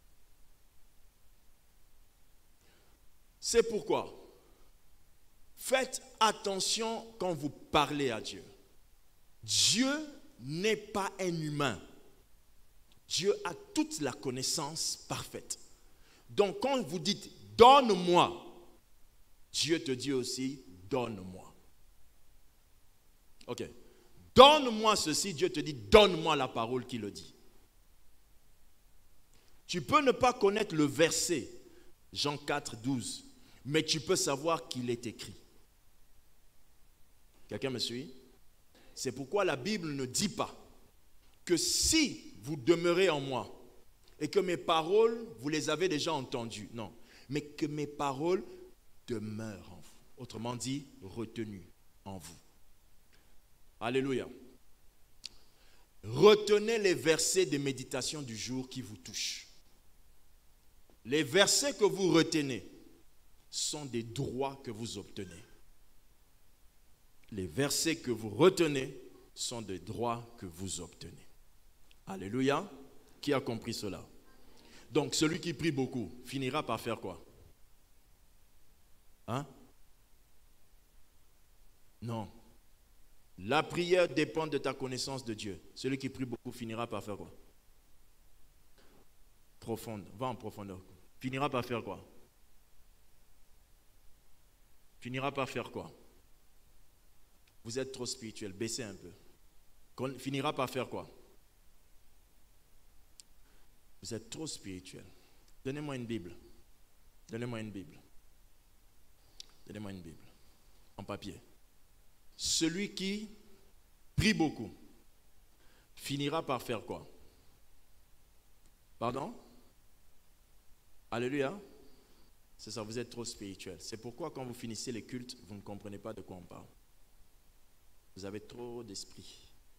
C'est pourquoi, faites attention quand vous parlez à Dieu. Dieu n'est pas un humain. Dieu a toute la connaissance parfaite. Donc quand vous dites « donne-moi », Dieu te dit aussi « donne-moi ». Ok. Donne-moi ceci, Dieu te dit « donne-moi la parole qui le dit ». Tu peux ne pas connaître le verset, Jean 4, 12, mais tu peux savoir qu'il est écrit. Quelqu'un me suit? C'est pourquoi la Bible ne dit pas que si vous demeurez en moi et que mes paroles, vous les avez déjà entendues. Non, mais que mes paroles demeurent en vous. Autrement dit, retenues en vous. Alléluia. Retenez les versets de méditation du jour qui vous touchent. Les versets que vous retenez sont des droits que vous obtenez. Les versets que vous retenez sont des droits que vous obtenez. Alléluia. Qui a compris cela? Donc, celui qui prie beaucoup finira par faire quoi? Hein? Non. La prière dépend de ta connaissance de Dieu. Celui qui prie beaucoup finira par faire quoi? Profonde, va en profondeur. Finira par faire quoi? Finira par faire quoi? Vous êtes trop spirituel, baissez un peu. Finira par faire quoi? Vous êtes trop spirituel. Donnez-moi une Bible. Donnez-moi une Bible. Donnez-moi une Bible. En papier. Celui qui prie beaucoup finira par faire quoi? Pardon? Alléluia. C'est ça, vous êtes trop spirituel. C'est pourquoi quand vous finissez les cultes, vous ne comprenez pas de quoi on parle. Vous avez trop d'esprit.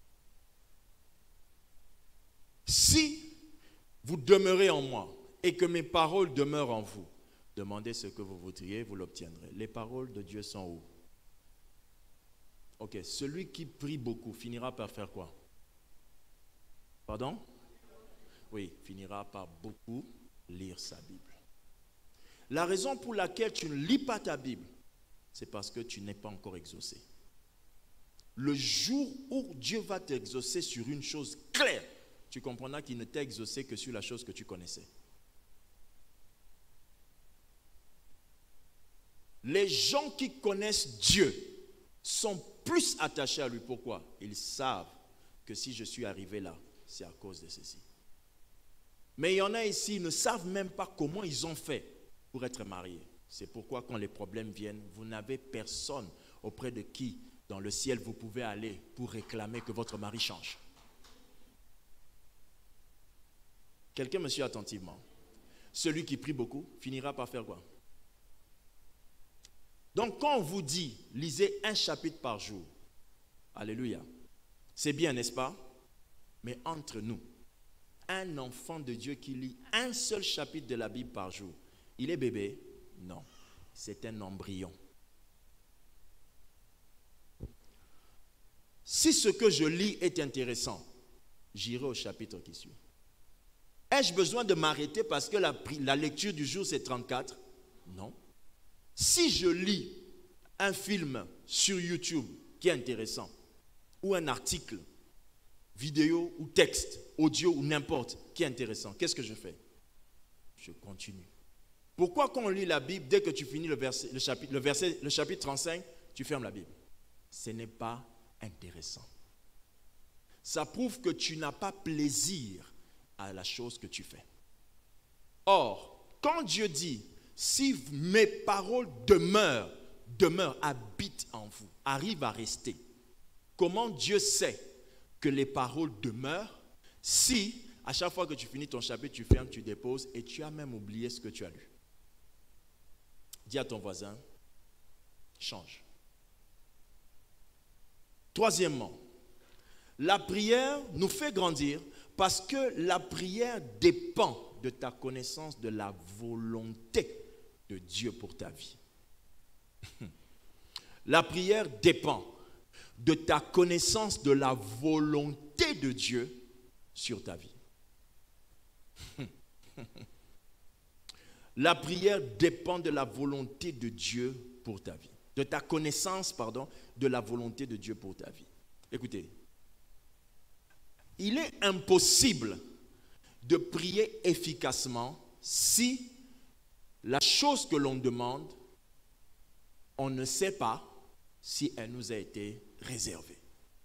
Si vous demeurez en moi et que mes paroles demeurent en vous, demandez ce que vous voudriez, vous l'obtiendrez. Les paroles de Dieu sont où? Ok, celui qui prie beaucoup finira par faire quoi? Pardon? Oui, finira par beaucoup lire sa Bible. La raison pour laquelle tu ne lis pas ta Bible, c'est parce que tu n'es pas encore exaucé. Le jour où Dieu va t'exaucer sur une chose claire, tu comprendras qu'il ne t'a exaucé que sur la chose que tu connaissais. Les gens qui connaissent Dieu sont plus attachés à lui. Pourquoi? Ils savent que si je suis arrivé là, c'est à cause de ceci. Mais il y en a ici, ils ne savent même pas comment ils ont fait pour être mariés. C'est pourquoi quand les problèmes viennent, vous n'avez personne auprès de qui, dans le ciel, vous pouvez aller pour réclamer que votre mari change. Quelqu'un me suit attentivement. Celui qui prie beaucoup finira par faire quoi? Donc quand on vous dit, lisez un chapitre par jour, alléluia, c'est bien, n'est-ce pas? Mais entre nous, un enfant de Dieu qui lit un seul chapitre de la Bible par jour, il est bébé? Non, c'est un embryon. Si ce que je lis est intéressant, j'irai au chapitre qui suit. Ai-je besoin de m'arrêter parce que la lecture du jour c'est 34? Non. Si je lis un film sur YouTube qui est intéressant, ou un article, vidéo ou texte, audio ou n'importe, qui est intéressant, qu'est-ce que je fais? Je continue. Pourquoi quand on lit la Bible, dès que tu finis le chapitre 35, tu fermes la Bible? Ce n'est pas intéressant. Ça prouve que tu n'as pas plaisir à la chose que tu fais. Or, quand Dieu dit, si mes paroles demeurent, habitent en vous, arrivent à rester, comment Dieu sait que les paroles demeurent si, à chaque fois que tu finis ton chapitre, tu fermes, tu déposes et tu as même oublié ce que tu as lu? Dis à ton voisin, change. Troisièmement, la prière nous fait grandir parce que la prière dépend de ta connaissance de la volonté de Dieu pour ta vie. La prière dépend de ta connaissance de la volonté de Dieu sur ta vie. La prière dépend de la volonté de Dieu pour ta vie. De ta connaissance, de la volonté de Dieu pour ta vie. Écoutez, il est impossible de prier efficacement si la chose que l'on demande, on ne sait pas si elle nous a été réservée.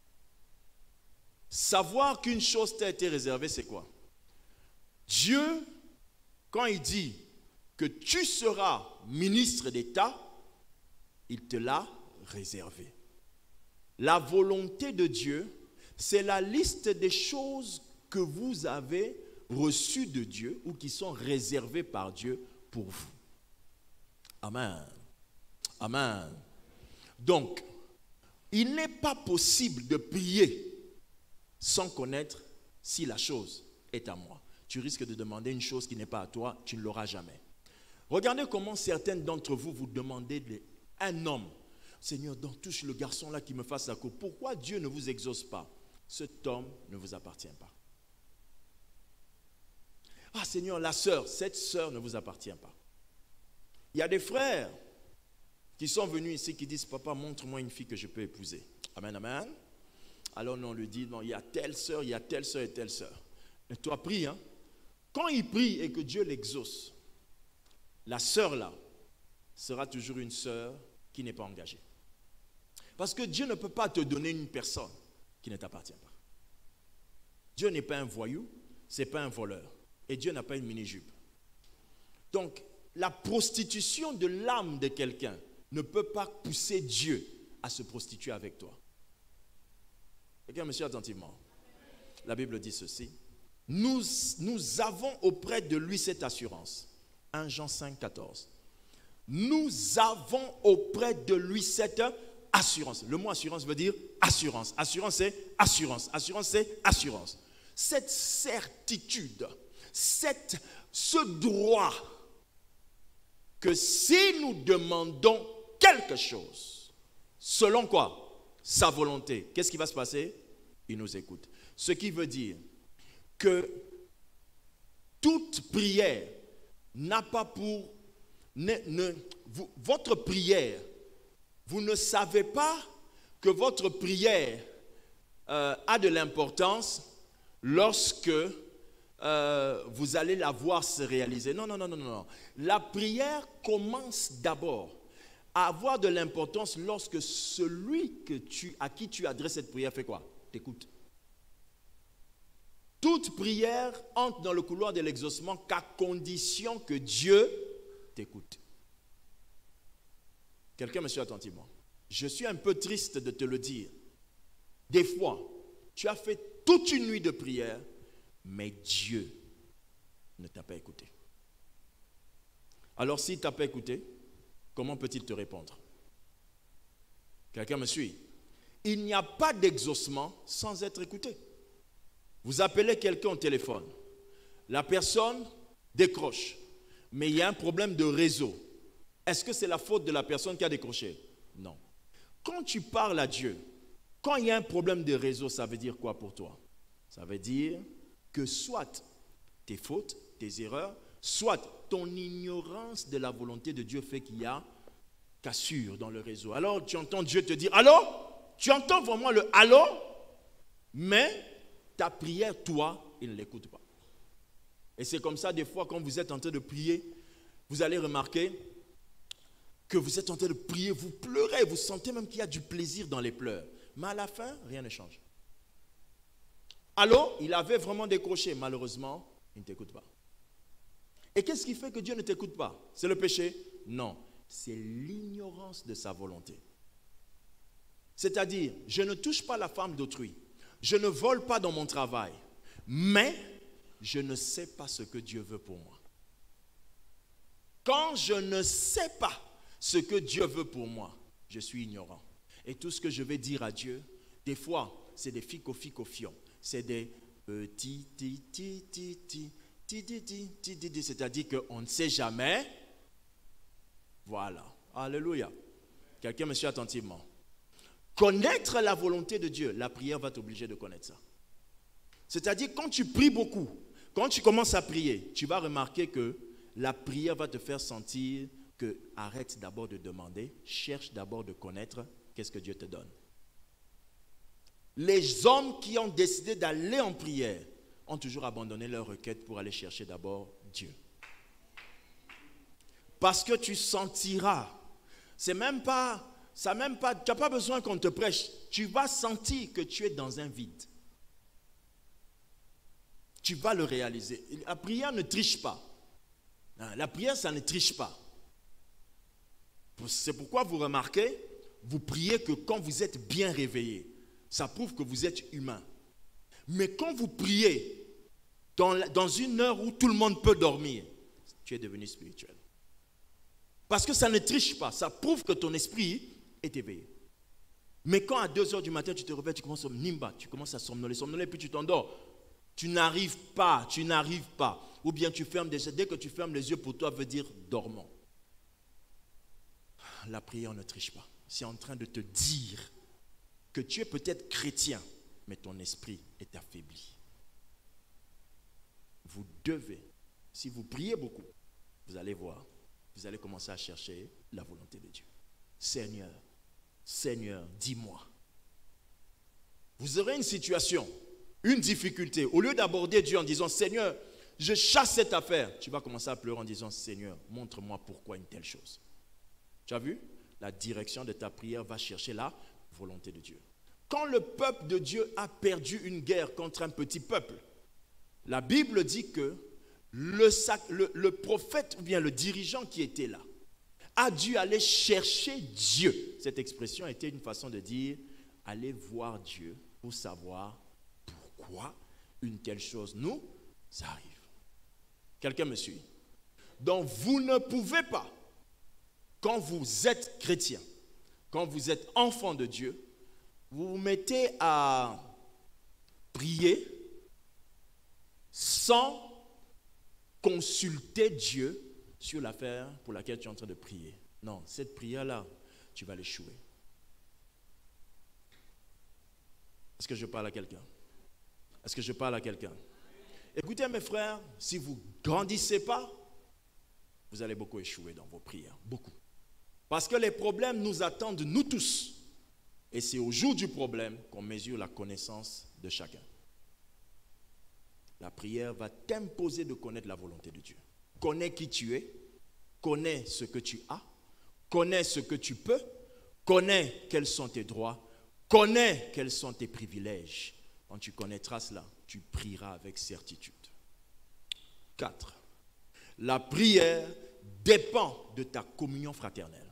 Savoir qu'une chose t'a été réservée, c'est quoi? Dieu, quand il dit que tu seras ministre d'État, il te l'a réservé. La volonté de Dieu, c'est la liste des choses que vous avez reçues de Dieu ou qui sont réservées par Dieu pour vous. Amen. Amen. Donc, il n'est pas possible de prier sans connaître si la chose est à moi. Tu risques de demander une chose qui n'est pas à toi, tu ne l'auras jamais. Regardez comment certains d'entre vous vous demandez un homme. Seigneur, touche le garçon là qui me fasse la cour. Pourquoi Dieu ne vous exauce pas? Cet homme ne vous appartient pas. Ah Seigneur, la sœur, cette sœur ne vous appartient pas. Il y a des frères qui sont venus ici qui disent, papa, montre-moi une fille que je peux épouser. Amen, amen. Alors on lui dit, non, il y a telle sœur, il y a telle sœur et telle sœur. Et toi, prie, hein. Quand il prie et que Dieu l'exauce, la sœur là sera toujours une sœur qui n'est pas engagée. Parce que Dieu ne peut pas te donner une personne qui ne t'appartient pas. Dieu n'est pas un voyou, ce n'est pas un voleur. Et Dieu n'a pas une mini-jupe. Donc, la prostitution de l'âme de quelqu'un ne peut pas pousser Dieu à se prostituer avec toi. Quelqu'un me suit attentivement. La Bible dit ceci. Nous avons auprès de lui cette assurance. 1 Jean 5, 14. Nous avons auprès de lui cette assurance. Le mot assurance veut dire assurance. Assurance, c'est assurance. Assurance, c'est assurance. Cette certitude, ce droit que si nous demandons quelque chose, selon quoi? Sa volonté. Qu'est-ce qui va se passer? Il nous écoute. Ce qui veut dire que toute prière n'a pas pour... votre prière, vous ne savez pas que votre prière a de l'importance lorsque vous allez la voir se réaliser. Non, non, non, non, non. La prière commence d'abord à avoir de l'importance lorsque celui à qui tu adresses cette prière fait quoi? T'écoute. Toute prière entre dans le couloir de l'exaucement qu'à condition que Dieu t'écoute. Quelqu'un me suit attentivement. Je suis un peu triste de te le dire. Des fois, tu as fait toute une nuit de prière, mais Dieu ne t'a pas écouté. Alors s'il ne t'a pas écouté, comment peut-il te répondre? Quelqu'un me suit? Il n'y a pas d'exaucement sans être écouté. Vous appelez quelqu'un au téléphone. La personne décroche. Mais il y a un problème de réseau. Est-ce que c'est la faute de la personne qui a décroché? Non. Quand tu parles à Dieu, quand il y a un problème de réseau, ça veut dire quoi pour toi? Ça veut dire que soit tes fautes, tes erreurs, soit ton ignorance de la volonté de Dieu fait qu'il y a cassure dans le réseau. Alors tu entends Dieu te dire « Allô ?» Tu entends vraiment le « Allô ?» mais ta prière, toi, il ne l'écoute pas. Et c'est comme ça, des fois, quand vous êtes en train de prier, vous allez remarquer que vous êtes en train de prier, vous pleurez, vous sentez même qu'il y a du plaisir dans les pleurs. Mais à la fin, rien ne change. Allô, il avait vraiment décroché. Malheureusement, il ne t'écoute pas. Et qu'est-ce qui fait que Dieu ne t'écoute pas? C'est le péché? Non, c'est l'ignorance de sa volonté. C'est-à-dire, je ne touche pas la femme d'autrui. Je ne vole pas dans mon travail. Mais je ne sais pas ce que Dieu veut pour moi. Quand je ne sais pas ce que Dieu veut pour moi, je suis ignorant. Et tout ce que je vais dire à Dieu, des fois, c'est des fico-fico-fions. C'est des c'est-à-dire qu'on ne sait jamais. Voilà. Alléluia. Quelqu'un me suit attentivement. Connaître la volonté de Dieu, la prière va t'obliger de connaître ça. C'est-à-dire quand tu pries beaucoup, quand tu commences à prier, tu vas remarquer que la prière va te faire sentir que arrête d'abord de demander, cherche d'abord de connaître qu'est-ce que Dieu te donne. Les hommes qui ont décidé d'aller en prière ont toujours abandonné leur requête pour aller chercher d'abord Dieu. Parce que tu sentiras, tu n'as pas besoin qu'on te prêche, tu vas sentir que tu es dans un vide. Tu vas le réaliser. La prière ne triche pas. La prière, ça ne triche pas. C'est pourquoi vous remarquez, vous priez que quand vous êtes bien réveillé, ça prouve que vous êtes humain. Mais quand vous priez dans une heure où tout le monde peut dormir, tu es devenu spirituel. Parce que ça ne triche pas, ça prouve que ton esprit est éveillé. Mais quand à 2 heures du matin, tu te réveilles, tu commences à nimba, tu commences à somnoler, puis tu t'endors, tu n'arrives pas. Ou bien tu fermes des yeux, dès que tu fermes les yeux, pour toi, veut dire dormant. La prière ne triche pas. C'est en train de te dire que tu es peut-être chrétien, mais ton esprit est affaibli. Vous devez, si vous priez beaucoup, vous allez voir, vous allez commencer à chercher la volonté de Dieu. Seigneur, dis-moi, Vous aurez une situation, une difficulté. Au lieu d'aborder Dieu en disant, Seigneur, je chasse cette affaire, tu vas commencer à pleurer en disant, Seigneur, montre-moi pourquoi une telle chose. Tu as vu? La direction de ta prière va chercher la volonté de Dieu. Quand le peuple de Dieu a perdu une guerre contre un petit peuple, la Bible dit que le prophète ou bien le dirigeant qui était là a dû aller chercher Dieu. Cette expression était une façon de dire, allez voir Dieu pour savoir pourquoi une telle chose nous arrive. Quelqu'un me suit? Donc vous ne pouvez pas, quand vous êtes chrétien, quand vous êtes enfant de Dieu, vous vous mettez à prier sans consulter Dieu sur l'affaire pour laquelle tu es en train de prier. Non, cette prière-là, tu vas l'échouer. Est-ce que je parle à quelqu'un? Est-ce que je parle à quelqu'un? Écoutez mes frères, si vous ne grandissez pas, vous allez beaucoup échouer dans vos prières, beaucoup. Parce que les problèmes nous attendent, nous tous. Et c'est au jour du problème qu'on mesure la connaissance de chacun. La prière va t'imposer de connaître la volonté de Dieu. Connais qui tu es, connais ce que tu as, connais ce que tu peux, connais quels sont tes droits, connais quels sont tes privilèges. Quand tu connaîtras cela, tu prieras avec certitude. 4. La prière dépend de ta communion fraternelle.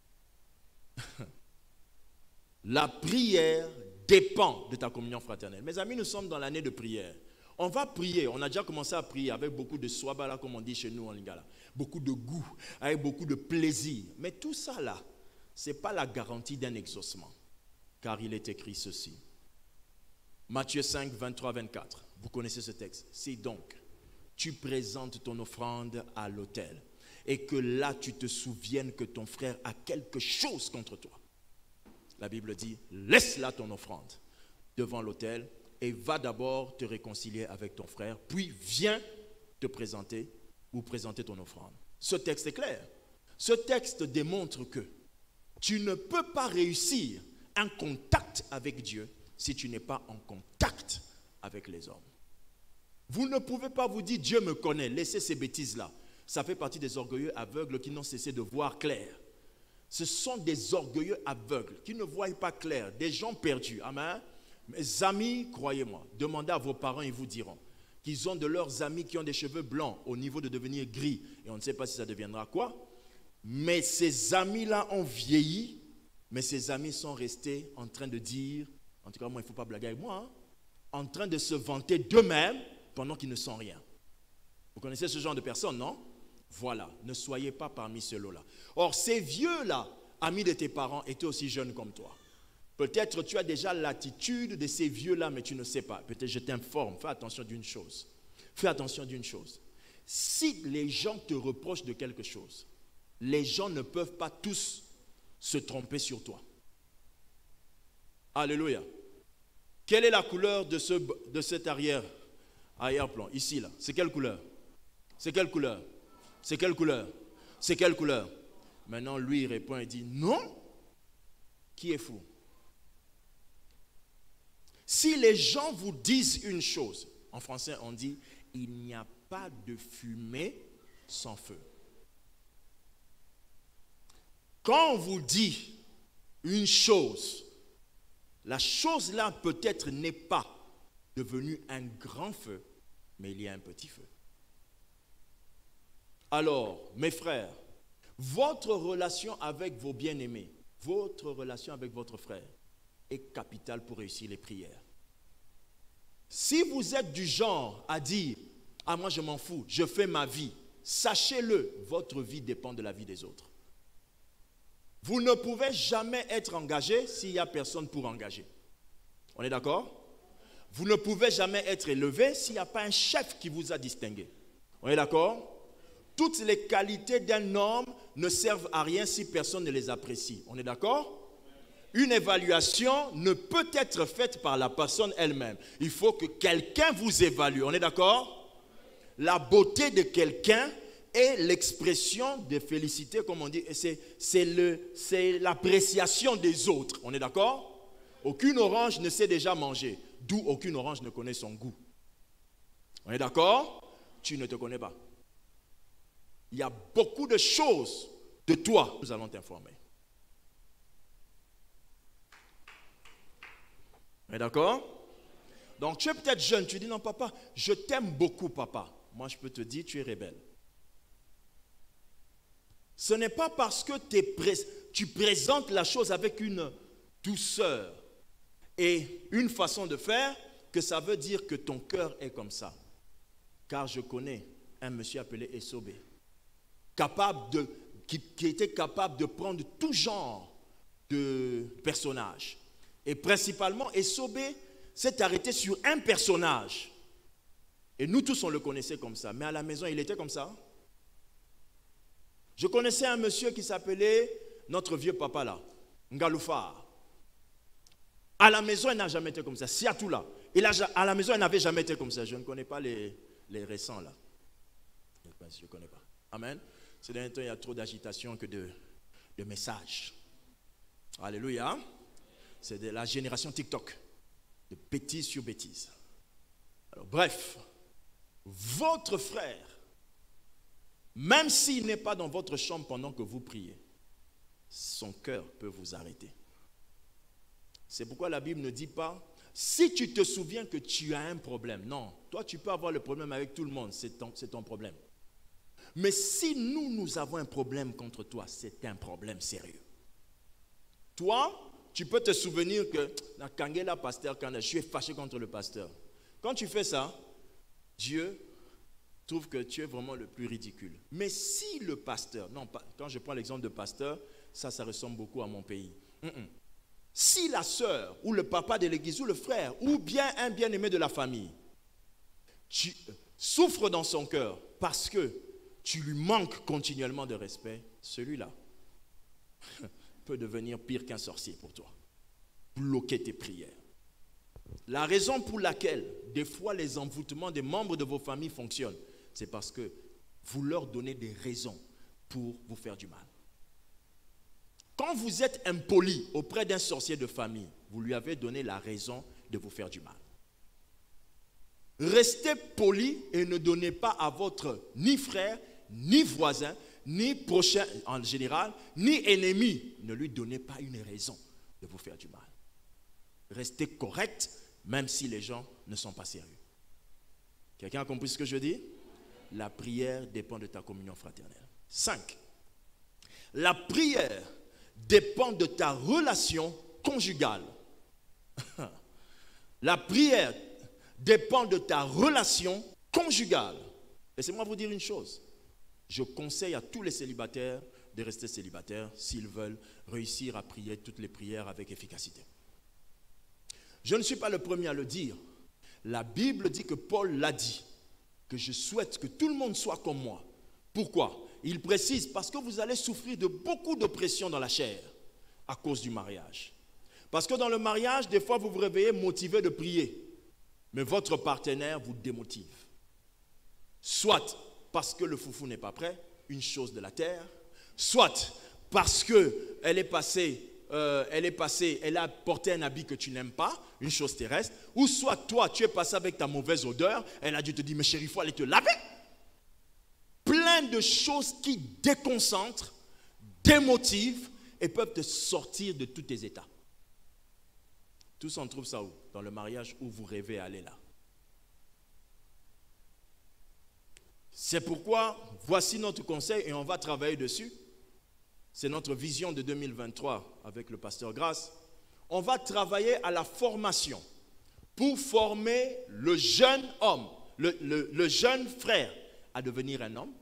La prière dépend de ta communion fraternelle. Mes amis, nous sommes dans l'année de prière. On va prier, on a déjà commencé à prier avec beaucoup de swabala, comme on dit chez nous en Lingala. Beaucoup de goût, avec beaucoup de plaisir. Mais tout ça là, ce n'est pas la garantie d'un exaucement. Car il est écrit ceci. Matthieu 5, 23, 24. Vous connaissez ce texte. Si donc, tu présentes ton offrande à l'autel et que là tu te souviennes que ton frère a quelque chose contre toi. La Bible dit, laisse là ton offrande devant l'autel et va d'abord te réconcilier avec ton frère, puis viens te présenter ou présenter ton offrande. Ce texte est clair. Ce texte démontre que tu ne peux pas réussir un contact avec Dieu si tu n'es pas en contact avec les hommes. Vous ne pouvez pas vous dire, Dieu me connaît, laissez ces bêtises-là. Ça fait partie des orgueilleux aveugles qui n'ont cessé de voir clair. Ce sont des orgueilleux aveugles qui ne voient pas clair, des gens perdus. Amen. Mes amis, croyez-moi, demandez à vos parents, ils vous diront qu'ils ont de leurs amis qui ont des cheveux blancs au niveau de devenir gris. Et on ne sait pas si ça deviendra quoi. Mais ces amis-là ont vieilli, mais ces amis sont restés en train de dire, en tout cas moi il ne faut pas blaguer avec moi, hein, en train de se vanter d'eux-mêmes pendant qu'ils ne sont rien. Vous connaissez ce genre de personnes, non? Voilà, ne soyez pas parmi ceux là. Or, ces vieux-là, amis de tes parents, étaient aussi jeunes comme toi. Peut-être tu as déjà l'attitude de ces vieux-là, mais tu ne sais pas. Peut-être je t'informe, fais attention d'une chose. Fais attention d'une chose. Si les gens te reprochent de quelque chose, les gens ne peuvent pas tous se tromper sur toi. Alléluia. Quelle est la couleur de cet arrière-plan, ici, là? C'est quelle couleur? C'est quelle couleur? C'est quelle couleur? C'est quelle couleur? Maintenant, lui, il répond et dit, non. Qui est fou? Si les gens vous disent une chose, en français, on dit, il n'y a pas de fumée sans feu. Quand on vous dit une chose, la chose là peut-être n'est pas devenue un grand feu, mais il y a un petit feu. Alors, mes frères, votre relation avec vos bien-aimés, votre relation avec votre frère est capitale pour réussir les prières. Si vous êtes du genre à dire « Ah, moi je m'en fous, je fais ma vie », sachez-le, votre vie dépend de la vie des autres. Vous ne pouvez jamais être engagé s'il n'y a personne pour engager. On est d'accord? Vous ne pouvez jamais être élevé s'il n'y a pas un chef qui vous a distingué. On est d'accord? Toutes les qualités d'un homme ne servent à rien si personne ne les apprécie. On est d'accord? Une évaluation ne peut être faite par la personne elle-même. Il faut que quelqu'un vous évalue. On est d'accord? La beauté de quelqu'un est l'expression de félicité, comme on dit. C'est l'appréciation des autres. On est d'accord? aucune orange ne sait déjà manger, d'où aucune orange ne connaît son goût. On est d'accord? Tu ne te connais pas. Il y a beaucoup de choses de toi, nous allons t'informer. On est d'accord? Donc tu es peut-être jeune, tu dis non papa, je t'aime beaucoup papa. Moi je peux te dire, tu es rebelle. Ce n'est pas parce que tu présentes la chose avec une douceur et une façon de faire que ça veut dire que ton cœur est comme ça. Car je connais un monsieur appelé Esobé, qui était capable de prendre tout genre de personnages. Et principalement, Esobé s'est arrêté sur un personnage. Et nous tous, on le connaissait comme ça. Mais à la maison, il était comme ça. Je connaissais un monsieur qui s'appelait notre vieux papa là, Ngaloufa. À la maison, il n'a jamais été comme ça. Siatou là. À la maison, il n'avait jamais été comme ça. Je ne connais pas les récents là. Je ne connais pas. Amen. Ces derniers temps, il y a trop d'agitation que de messages. Alléluia. C'est de la génération TikTok. De bêtises sur bêtises. Alors, bref, votre frère, même s'il n'est pas dans votre chambre pendant que vous priez, son cœur peut vous arrêter. C'est pourquoi la Bible ne dit pas, si tu te souviens que tu as un problème. Non, toi tu peux avoir le problème avec tout le monde, c'est ton problème. Mais si nous avons un problème contre toi, c'est un problème sérieux. Toi, tu peux te souvenir que la Kangela pasteur, quand je suis fâché contre le pasteur. Quand tu fais ça, Dieu trouve que tu es vraiment le plus ridicule. Mais si le pasteur, non, quand je prends l'exemple de pasteur, ça ressemble beaucoup à mon pays. Si la sœur, ou le papa de l'église, ou le frère, ou bien un bien-aimé de la famille, tu souffres dans son cœur parce que tu lui manques continuellement de respect, celui-là peut devenir pire qu'un sorcier pour toi. Bloquer tes prières. La raison pour laquelle, des fois, les envoûtements des membres de vos familles fonctionnent, c'est parce que vous leur donnez des raisons pour vous faire du mal. Quand vous êtes impoli auprès d'un sorcier de famille, vous lui avez donné la raison de vous faire du mal. Restez poli et ne donnez pas à votre ni frère, ni voisin, ni prochain en général, ni ennemi. Ne lui donnez pas une raison de vous faire du mal. Restez correct, même si les gens ne sont pas sérieux. Quelqu'un a compris ce que je dis? La prière dépend de ta communion fraternelle. 5. La prière dépend de ta relation conjugale. La prière dépend de ta relation conjugale. Laissez-moi vous dire une chose. Je conseille à tous les célibataires de rester célibataires s'ils veulent réussir à prier toutes les prières avec efficacité. Je ne suis pas le premier à le dire. La Bible dit que Paul l'a dit, que je souhaite que tout le monde soit comme moi. Pourquoi? Il précise, parce que vous allez souffrir de beaucoup de pression dans la chair à cause du mariage. Parce que dans le mariage, des fois, vous vous réveillez motivé de prier, mais votre partenaire vous démotive. Soit parce que le foufou n'est pas prêt, une chose de la terre, soit parce qu'elle elle a porté un habit que tu n'aimes pas, une chose terrestre, ou soit toi, tu es passé avec ta mauvaise odeur, elle a dû te dire, mais chérie, il faut aller te laver. Plein de choses qui déconcentrent, démotivent et peuvent te sortir de tous tes états. Tous on trouve ça où? Dans le mariage où vous rêvez aller là. C'est pourquoi, voici notre conseil et on va travailler dessus. C'est notre vision de 2023 avec le pasteur Grace. On va travailler à la formation pour former le jeune homme, le jeune frère à devenir un homme,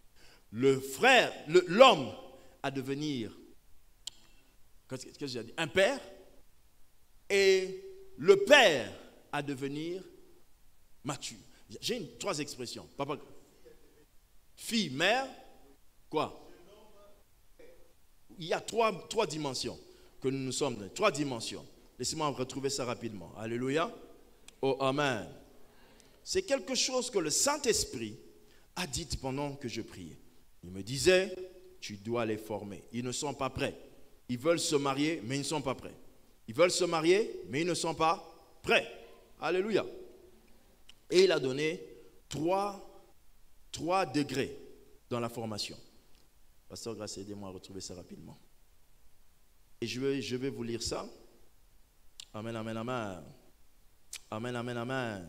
l'homme à devenir qu'est-ce que j'ai dit? Un père, et le père à devenir mature. J'ai trois expressions. Papa, fille, mère, quoi? Il y a trois dimensions que nous sommes dans. 3 dimensions. Laissez-moi retrouver ça rapidement. Alléluia. Oh, amen. C'est quelque chose que le Saint-Esprit a dit pendant que je priais. Il me disait, tu dois les former. Ils ne sont pas prêts. Ils veulent se marier, mais ils ne sont pas prêts. Ils veulent se marier, mais ils ne sont pas prêts. Alléluia. Et il a donné trois degrés dans la formation. Pasteur Grace, aidez-moi à retrouver ça rapidement. Et je vais vous lire ça. Amen, amen, amen. Amen, amen, amen.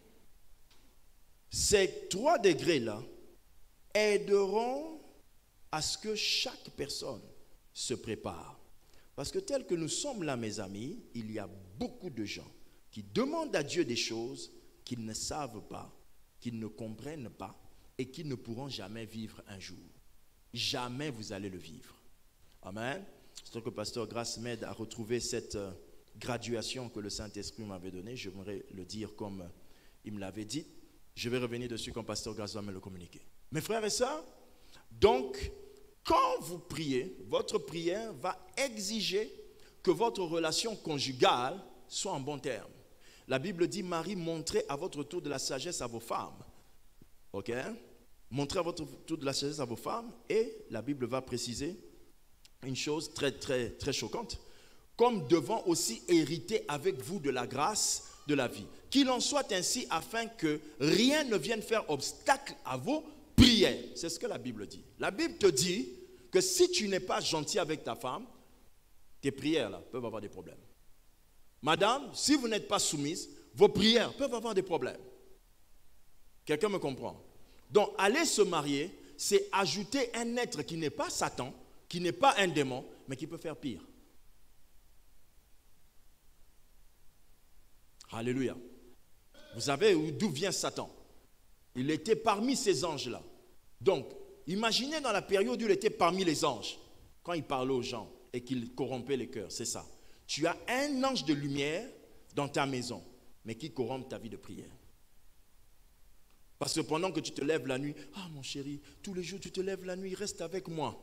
Ces 3 degrés-là aideront à ce que chaque personne se prépare. Parce que tel que nous sommes là, mes amis, il y a beaucoup de gens qui demandent à Dieu des choses qu'ils ne savent pas, qu'ils ne comprennent pas et qu'ils ne pourront jamais vivre un jour. Jamais vous allez le vivre. Amen. C'est que Pasteur Grace m'aide à retrouver cette graduation que le Saint-Esprit m'avait donnée. J'aimerais le dire comme il me l'avait dit. Je vais revenir dessus quand Pasteur Grace va me le communiquer. Mes frères et sœurs, donc, quand vous priez, votre prière va exiger que votre relation conjugale soit en bon terme. La Bible dit, Marie, montrez à votre tour de la sagesse à vos femmes. Ok? Montrez à votre tour de la sagesse à vos femmes. Et la Bible va préciser une chose très, très, très choquante. Comme devant aussi hériter avec vous de la grâce de la vie. Qu'il en soit ainsi afin que rien ne vienne faire obstacle à vos prières. C'est ce que la Bible dit. La Bible te dit que si tu n'es pas gentil avec ta femme, tes prières là peuvent avoir des problèmes. Madame, si vous n'êtes pas soumise, vos prières peuvent avoir des problèmes. Quelqu'un me comprend? Donc, aller se marier, c'est ajouter un être qui n'est pas Satan, qui n'est pas un démon, mais qui peut faire pire. Alléluia. Vous savez d'où vient Satan? Il était parmi ces anges-là. Donc, imaginez dans la période où il était parmi les anges, quand il parlait aux gens et qu'il corrompait les cœurs, c'est ça. Tu as un ange de lumière dans ta maison, mais qui corrompt ta vie de prière. Parce que pendant que tu te lèves la nuit, ah mon chéri, tous les jours tu te lèves la nuit, reste avec moi.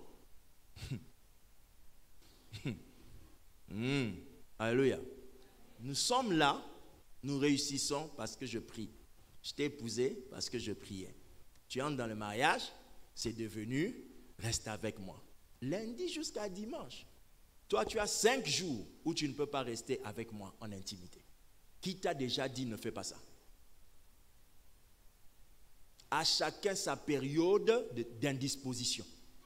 Alléluia. Nous sommes là, nous réussissons parce que je prie. Je t'ai épousé parce que je priais. Tu entres dans le mariage, c'est devenu, reste avec moi. Lundi jusqu'à dimanche. Toi, tu as 5 jours où tu ne peux pas rester avec moi en intimité. Qui t'a déjà dit ne fais pas ça? À chacun sa période d'indisposition.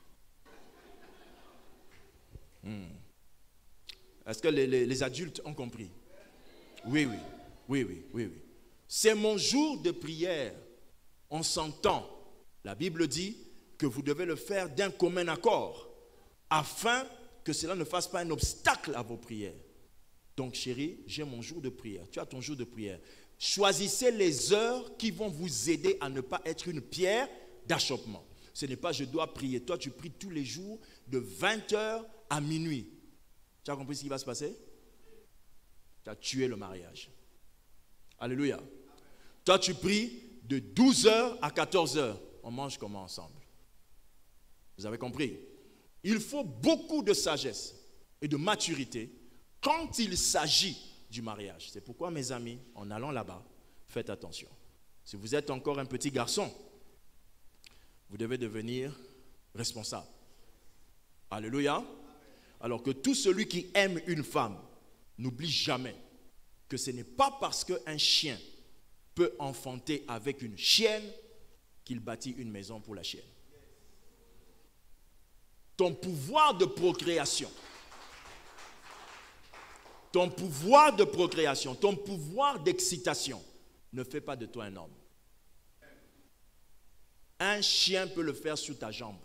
Est-ce que les adultes ont compris? Oui. C'est mon jour de prière. On s'entend. La Bible dit que vous devez le faire d'un commun accord afin que cela ne fasse pas un obstacle à vos prières. Donc chérie, j'ai mon jour de prière. Tu as ton jour de prière. Choisissez les heures qui vont vous aider à ne pas être une pierre d'achoppement. Ce n'est pas je dois prier. Toi, tu pries tous les jours de 20h à minuit. Tu as compris ce qui va se passer? Tu as tué le mariage. Alléluia. Toi, tu pries de 12h à 14h. On mange comment ensemble? Vous avez compris? Il faut beaucoup de sagesse et de maturité quand il s'agit du mariage. C'est pourquoi, mes amis, en allant là-bas, faites attention. Si vous êtes encore un petit garçon, vous devez devenir responsable. Alléluia. Alors que tout celui qui aime une femme n'oublie jamais que ce n'est pas parce qu'un chien peut enfanter avec une chienne qu'il bâtit une maison pour la chienne. Ton pouvoir de procréation, ton pouvoir d'excitation ne fait pas de toi un homme. Un chien peut le faire sur ta jambe.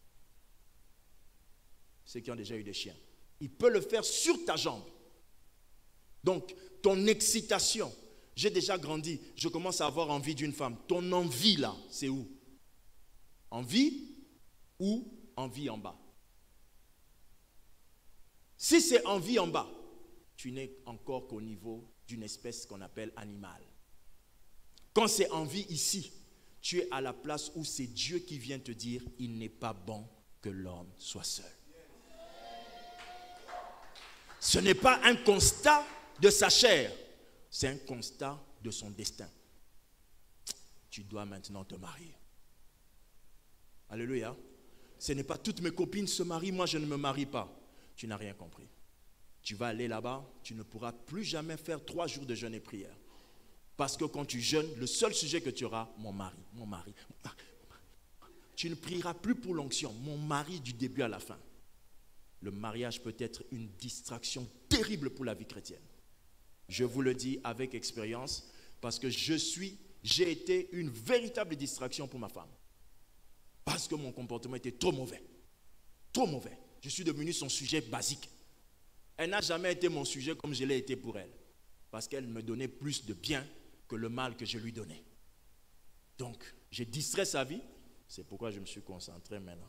Ceux qui ont déjà eu des chiens. Il peut le faire sur ta jambe. Donc, ton excitation, j'ai déjà grandi, je commence à avoir envie d'une femme. Ton envie là, c'est où? Envie ou envie en bas? Si c'est envie en bas, tu n'es encore qu'au niveau d'une espèce qu'on appelle animale. Quand c'est envie ici, tu es à la place où c'est Dieu qui vient te dire, il n'est pas bon que l'homme soit seul. Ce n'est pas un constat de sa chair, c'est un constat de son destin. Tu dois maintenant te marier. Alléluia. Ce n'est pas toutes mes copines se marient, moi je ne me marie pas. Tu n'as rien compris. tu vas aller là-bas, tu ne pourras plus jamais faire 3 jours de jeûne et prière. Parce que quand tu jeûnes, le seul sujet que tu auras, mon mari, mon mari. Tu ne prieras plus pour l'onction, mon mari du début à la fin. Le mariage peut être une distraction terrible pour la vie chrétienne. Je vous le dis avec expérience, parce que j'ai été une véritable distraction pour ma femme. Parce que mon comportement était trop mauvais. Trop mauvais. Je suis devenu son sujet basique. Elle n'a jamais été mon sujet comme je l'ai été pour elle. Parce qu'elle me donnait plus de bien que le mal que je lui donnais. Donc, j'ai distrait sa vie. C'est pourquoi je me suis concentré maintenant.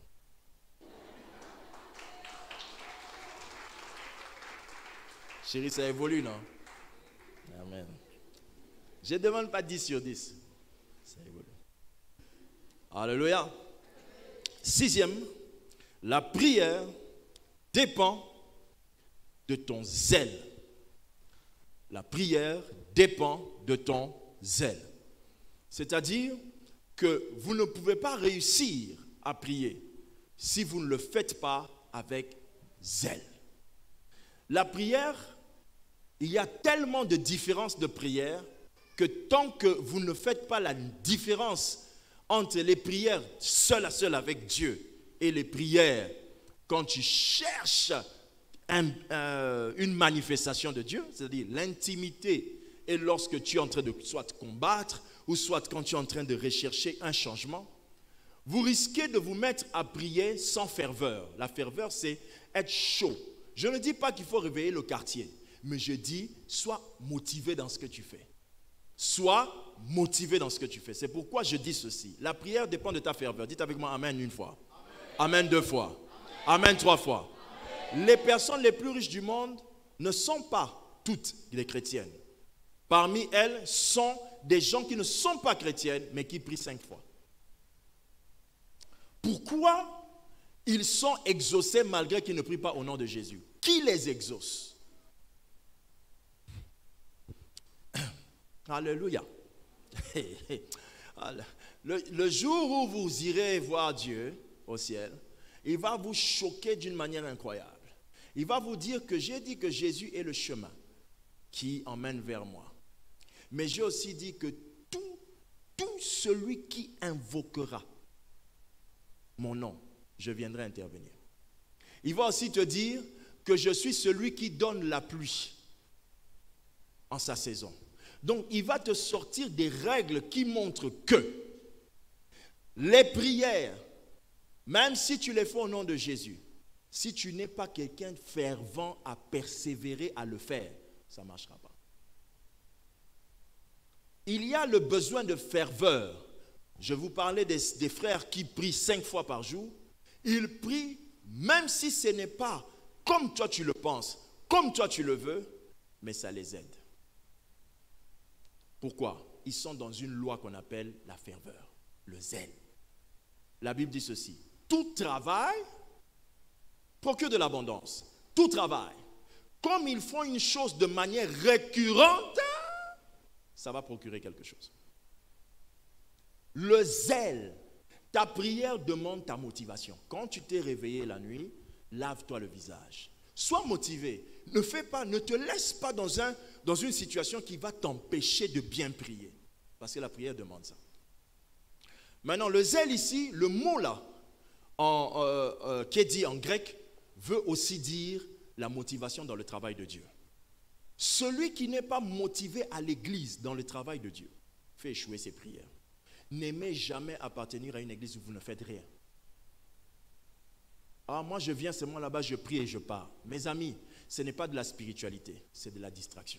Chérie, ça évolue, non? Amen. Je ne demande pas 10 sur 10. Ça évolue. Alléluia. 6e, la prière dépend de ton zèle. La prière dépend de ton zèle. C'est-à-dire que vous ne pouvez pas réussir à prier si vous ne le faites pas avec zèle. La prière, il y a tellement de différences de prière que tant que vous ne faites pas la différence entre les prières seul à seul avec Dieu et les prières quand tu cherches une manifestation de Dieu, c'est-à-dire l'intimité, et lorsque tu es en train de soit combattre ou soit quand tu es en train de rechercher un changement, vous risquez de vous mettre à prier sans ferveur. La ferveur, c'est être chaud. Je ne dis pas qu'il faut réveiller le quartier, mais je dis, sois motivé dans ce que tu fais. Sois motivé dans ce que tu fais. C'est pourquoi je dis ceci. La prière dépend de ta ferveur. Dites avec moi Amen 1 fois. Amen 2 fois. Amen 3 fois. Les personnes les plus riches du monde ne sont pas toutes des chrétiennes. Parmi elles sont des gens qui ne sont pas chrétiennes, mais qui prient 5 fois. Pourquoi ils sont exaucés malgré qu'ils ne prient pas au nom de Jésus? Qui les exauce? Alléluia. Le jour où vous irez voir Dieu au ciel, il va vous choquer d'une manière incroyable. Il va vous dire que j'ai dit que Jésus est le chemin qui emmène vers moi. Mais j'ai aussi dit que tout celui qui invoquera mon nom, je viendrai intervenir. Il va aussi te dire que je suis celui qui donne la pluie en sa saison. Donc, il va te sortir des règles qui montrent que les prières, même si tu les fais au nom de Jésus, si tu n'es pas quelqu'un fervent à persévérer à le faire, ça ne marchera pas. Il y a le besoin de ferveur. Je vous parlais des frères qui prient 5 fois par jour. Ils prient même si ce n'est pas comme toi tu le penses, comme toi tu le veux, mais ça les aide. Pourquoi? Ils sont dans une loi qu'on appelle la ferveur, le zèle. La Bible dit ceci: tout travail procure de l'abondance. Tout travail. Comme ils font une chose de manière récurrente, ça va procurer quelque chose. Le zèle. Ta prière demande ta motivation. Quand tu t'es réveillé la nuit, lave-toi le visage. Sois motivé. Ne te laisse pas dans une situation qui va t'empêcher de bien prier. Parce que la prière demande ça. Maintenant, le zèle ici, le mot là, qui est dit en grec, veut aussi dire la motivation dans le travail de Dieu. Celui qui n'est pas motivé à l'église dans le travail de Dieu fait échouer ses prières. N'aimez jamais appartenir à une église où vous ne faites rien. Ah, moi je viens seulement là-bas, je prie et je pars. Mes amis, ce n'est pas de la spiritualité, c'est de la distraction.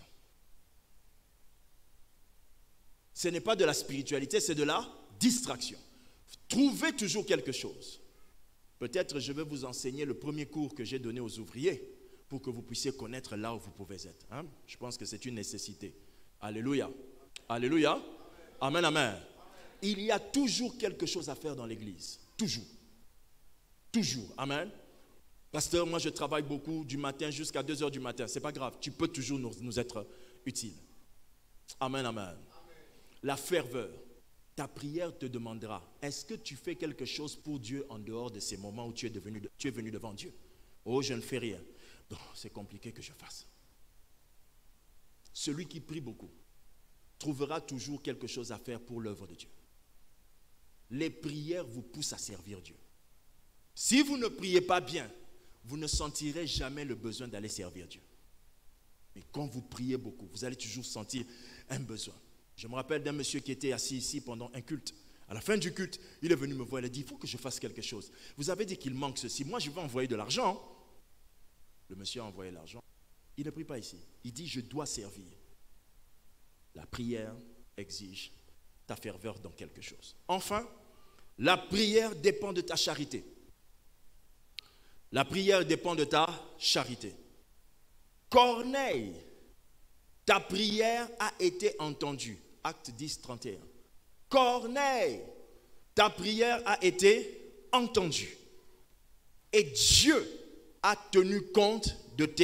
Ce n'est pas de la spiritualité, c'est de la distraction. Trouvez toujours quelque chose. Peut-être je vais vous enseigner le premier cours que j'ai donné aux ouvriers pour que vous puissiez connaître là où vous pouvez être. Hein? Je pense que c'est une nécessité. Alléluia. Alléluia. Amen, amen. Il y a toujours quelque chose à faire dans l'église. Toujours. Toujours. Amen. Pasteur, moi je travaille beaucoup du matin jusqu'à 2h du matin. Ce n'est pas grave. Tu peux toujours nous être utile. Amen, amen. La ferveur. Ta prière te demandera, est-ce que tu fais quelque chose pour Dieu en dehors de ces moments où tu es venu devant Dieu? Oh, je ne fais rien. Donc, c'est compliqué que je fasse. Celui qui prie beaucoup trouvera toujours quelque chose à faire pour l'œuvre de Dieu. Les prières vous poussent à servir Dieu. Si vous ne priez pas bien, vous ne sentirez jamais le besoin d'aller servir Dieu. Mais quand vous priez beaucoup, vous allez toujours sentir un besoin. Je me rappelle d'un monsieur qui était assis ici pendant un culte. À la fin du culte, il est venu me voir, il a dit, il faut que je fasse quelque chose. Vous avez dit qu'il manque ceci, moi je vais envoyer de l'argent. Le monsieur a envoyé l'argent. Il ne prie pas ici. Il dit, je dois servir. La prière exige ta ferveur dans quelque chose. Enfin, la prière dépend de ta charité. La prière dépend de ta charité. Corneille, ta prière a été entendue. Acte 10, 31. Corneille, ta prière a été entendue. Et Dieu a tenu compte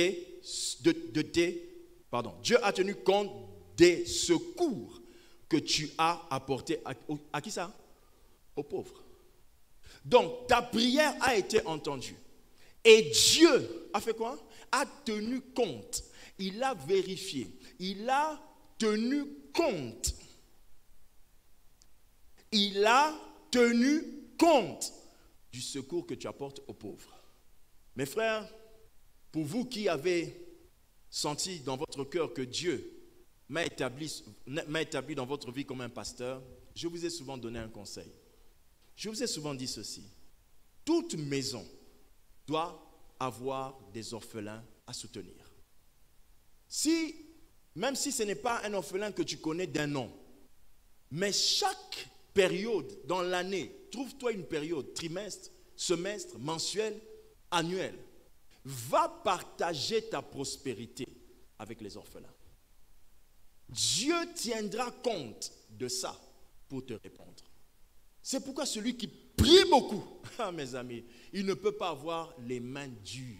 Dieu a tenu compte des secours que tu as apportés à qui ça? Aux pauvres. Donc, ta prière a été entendue. Et Dieu a fait quoi? A tenu compte. Il a vérifié. Il a tenu compte. Il a tenu compte du secours que tu apportes aux pauvres. Mes frères, pour vous qui avez senti dans votre cœur que Dieu m'a établi dans votre vie comme un pasteur, je vous ai souvent donné un conseil. Je vous ai souvent dit ceci. Toute maison doit avoir des orphelins à soutenir. Même si ce n'est pas un orphelin que tu connais d'un nom, mais chaque période dans l'année, trouve-toi une période, trimestre, semestre, mensuel, annuel, va partager ta prospérité avec les orphelins. Dieu tiendra compte de ça pour te répondre. C'est pourquoi celui qui prie beaucoup, mes amis, il ne peut pas avoir les mains dures.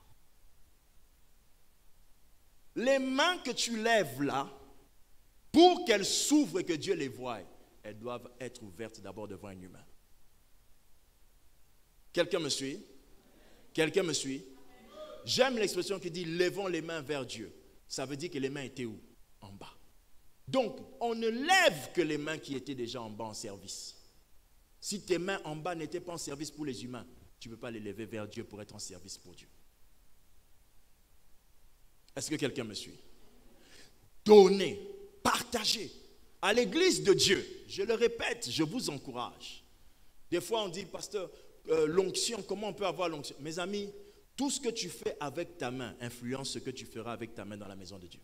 Les mains que tu lèves là, pour qu'elles s'ouvrent et que Dieu les voie, elles doivent être ouvertes d'abord devant un humain. Quelqu'un me suit? Quelqu'un me suit? J'aime l'expression qui dit « levons les mains vers Dieu ». Ça veut dire que les mains étaient où? En bas. Donc, on ne lève que les mains qui étaient déjà en bas en service. Si tes mains en bas n'étaient pas en service pour les humains, tu ne peux pas les lever vers Dieu pour être en service pour Dieu. Est-ce que quelqu'un me suit? Donnez, partagez. À l'église de Dieu, je le répète, je vous encourage. Des fois on dit, pasteur, l'onction, comment on peut avoir l'onction? Mes amis, tout ce que tu fais avec ta main influence ce que tu feras avec ta main dans la maison de Dieu.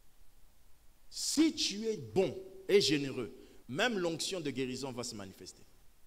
Si tu es bon et généreux, même l'onction de guérison va se manifester.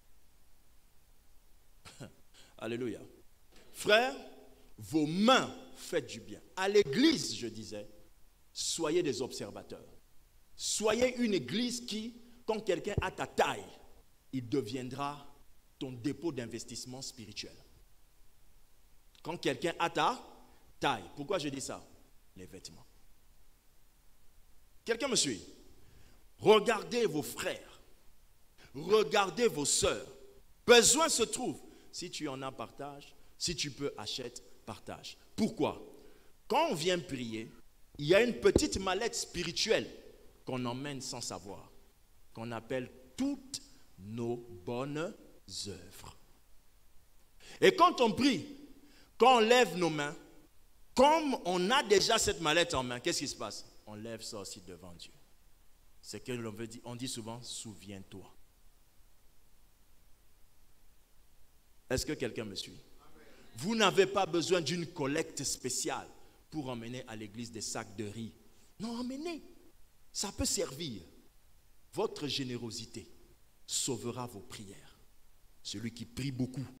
Alléluia. Frères, vos mains faites du bien. À l'église, je disais, soyez des observateurs. Soyez une église qui, quand quelqu'un a ta taille, il deviendra ton dépôt d'investissement spirituel. Quand quelqu'un a ta taille, pourquoi je dis ça? Les vêtements. Quelqu'un me suit? Regardez vos frères, regardez vos sœurs. Besoin se trouve. Si tu en as, partage. Si tu peux, achète, partage. Pourquoi? Quand on vient prier, il y a une petite mallette spirituelle qu'on emmène sans savoir, qu'on appelle toutes nos bonnes œuvres. Et quand on prie, quand on lève nos mains, comme on a déjà cette mallette en main, qu'est-ce qui se passe? On lève ça aussi devant Dieu. C'est que l'on veut dire, on dit souvent, souviens-toi. Est-ce que quelqu'un me suit? Vous n'avez pas besoin d'une collecte spéciale pour emmener à l'église des sacs de riz. Non, emmenez. Ça peut servir. Votre générosité sauvera vos prières. Celui qui prie beaucoup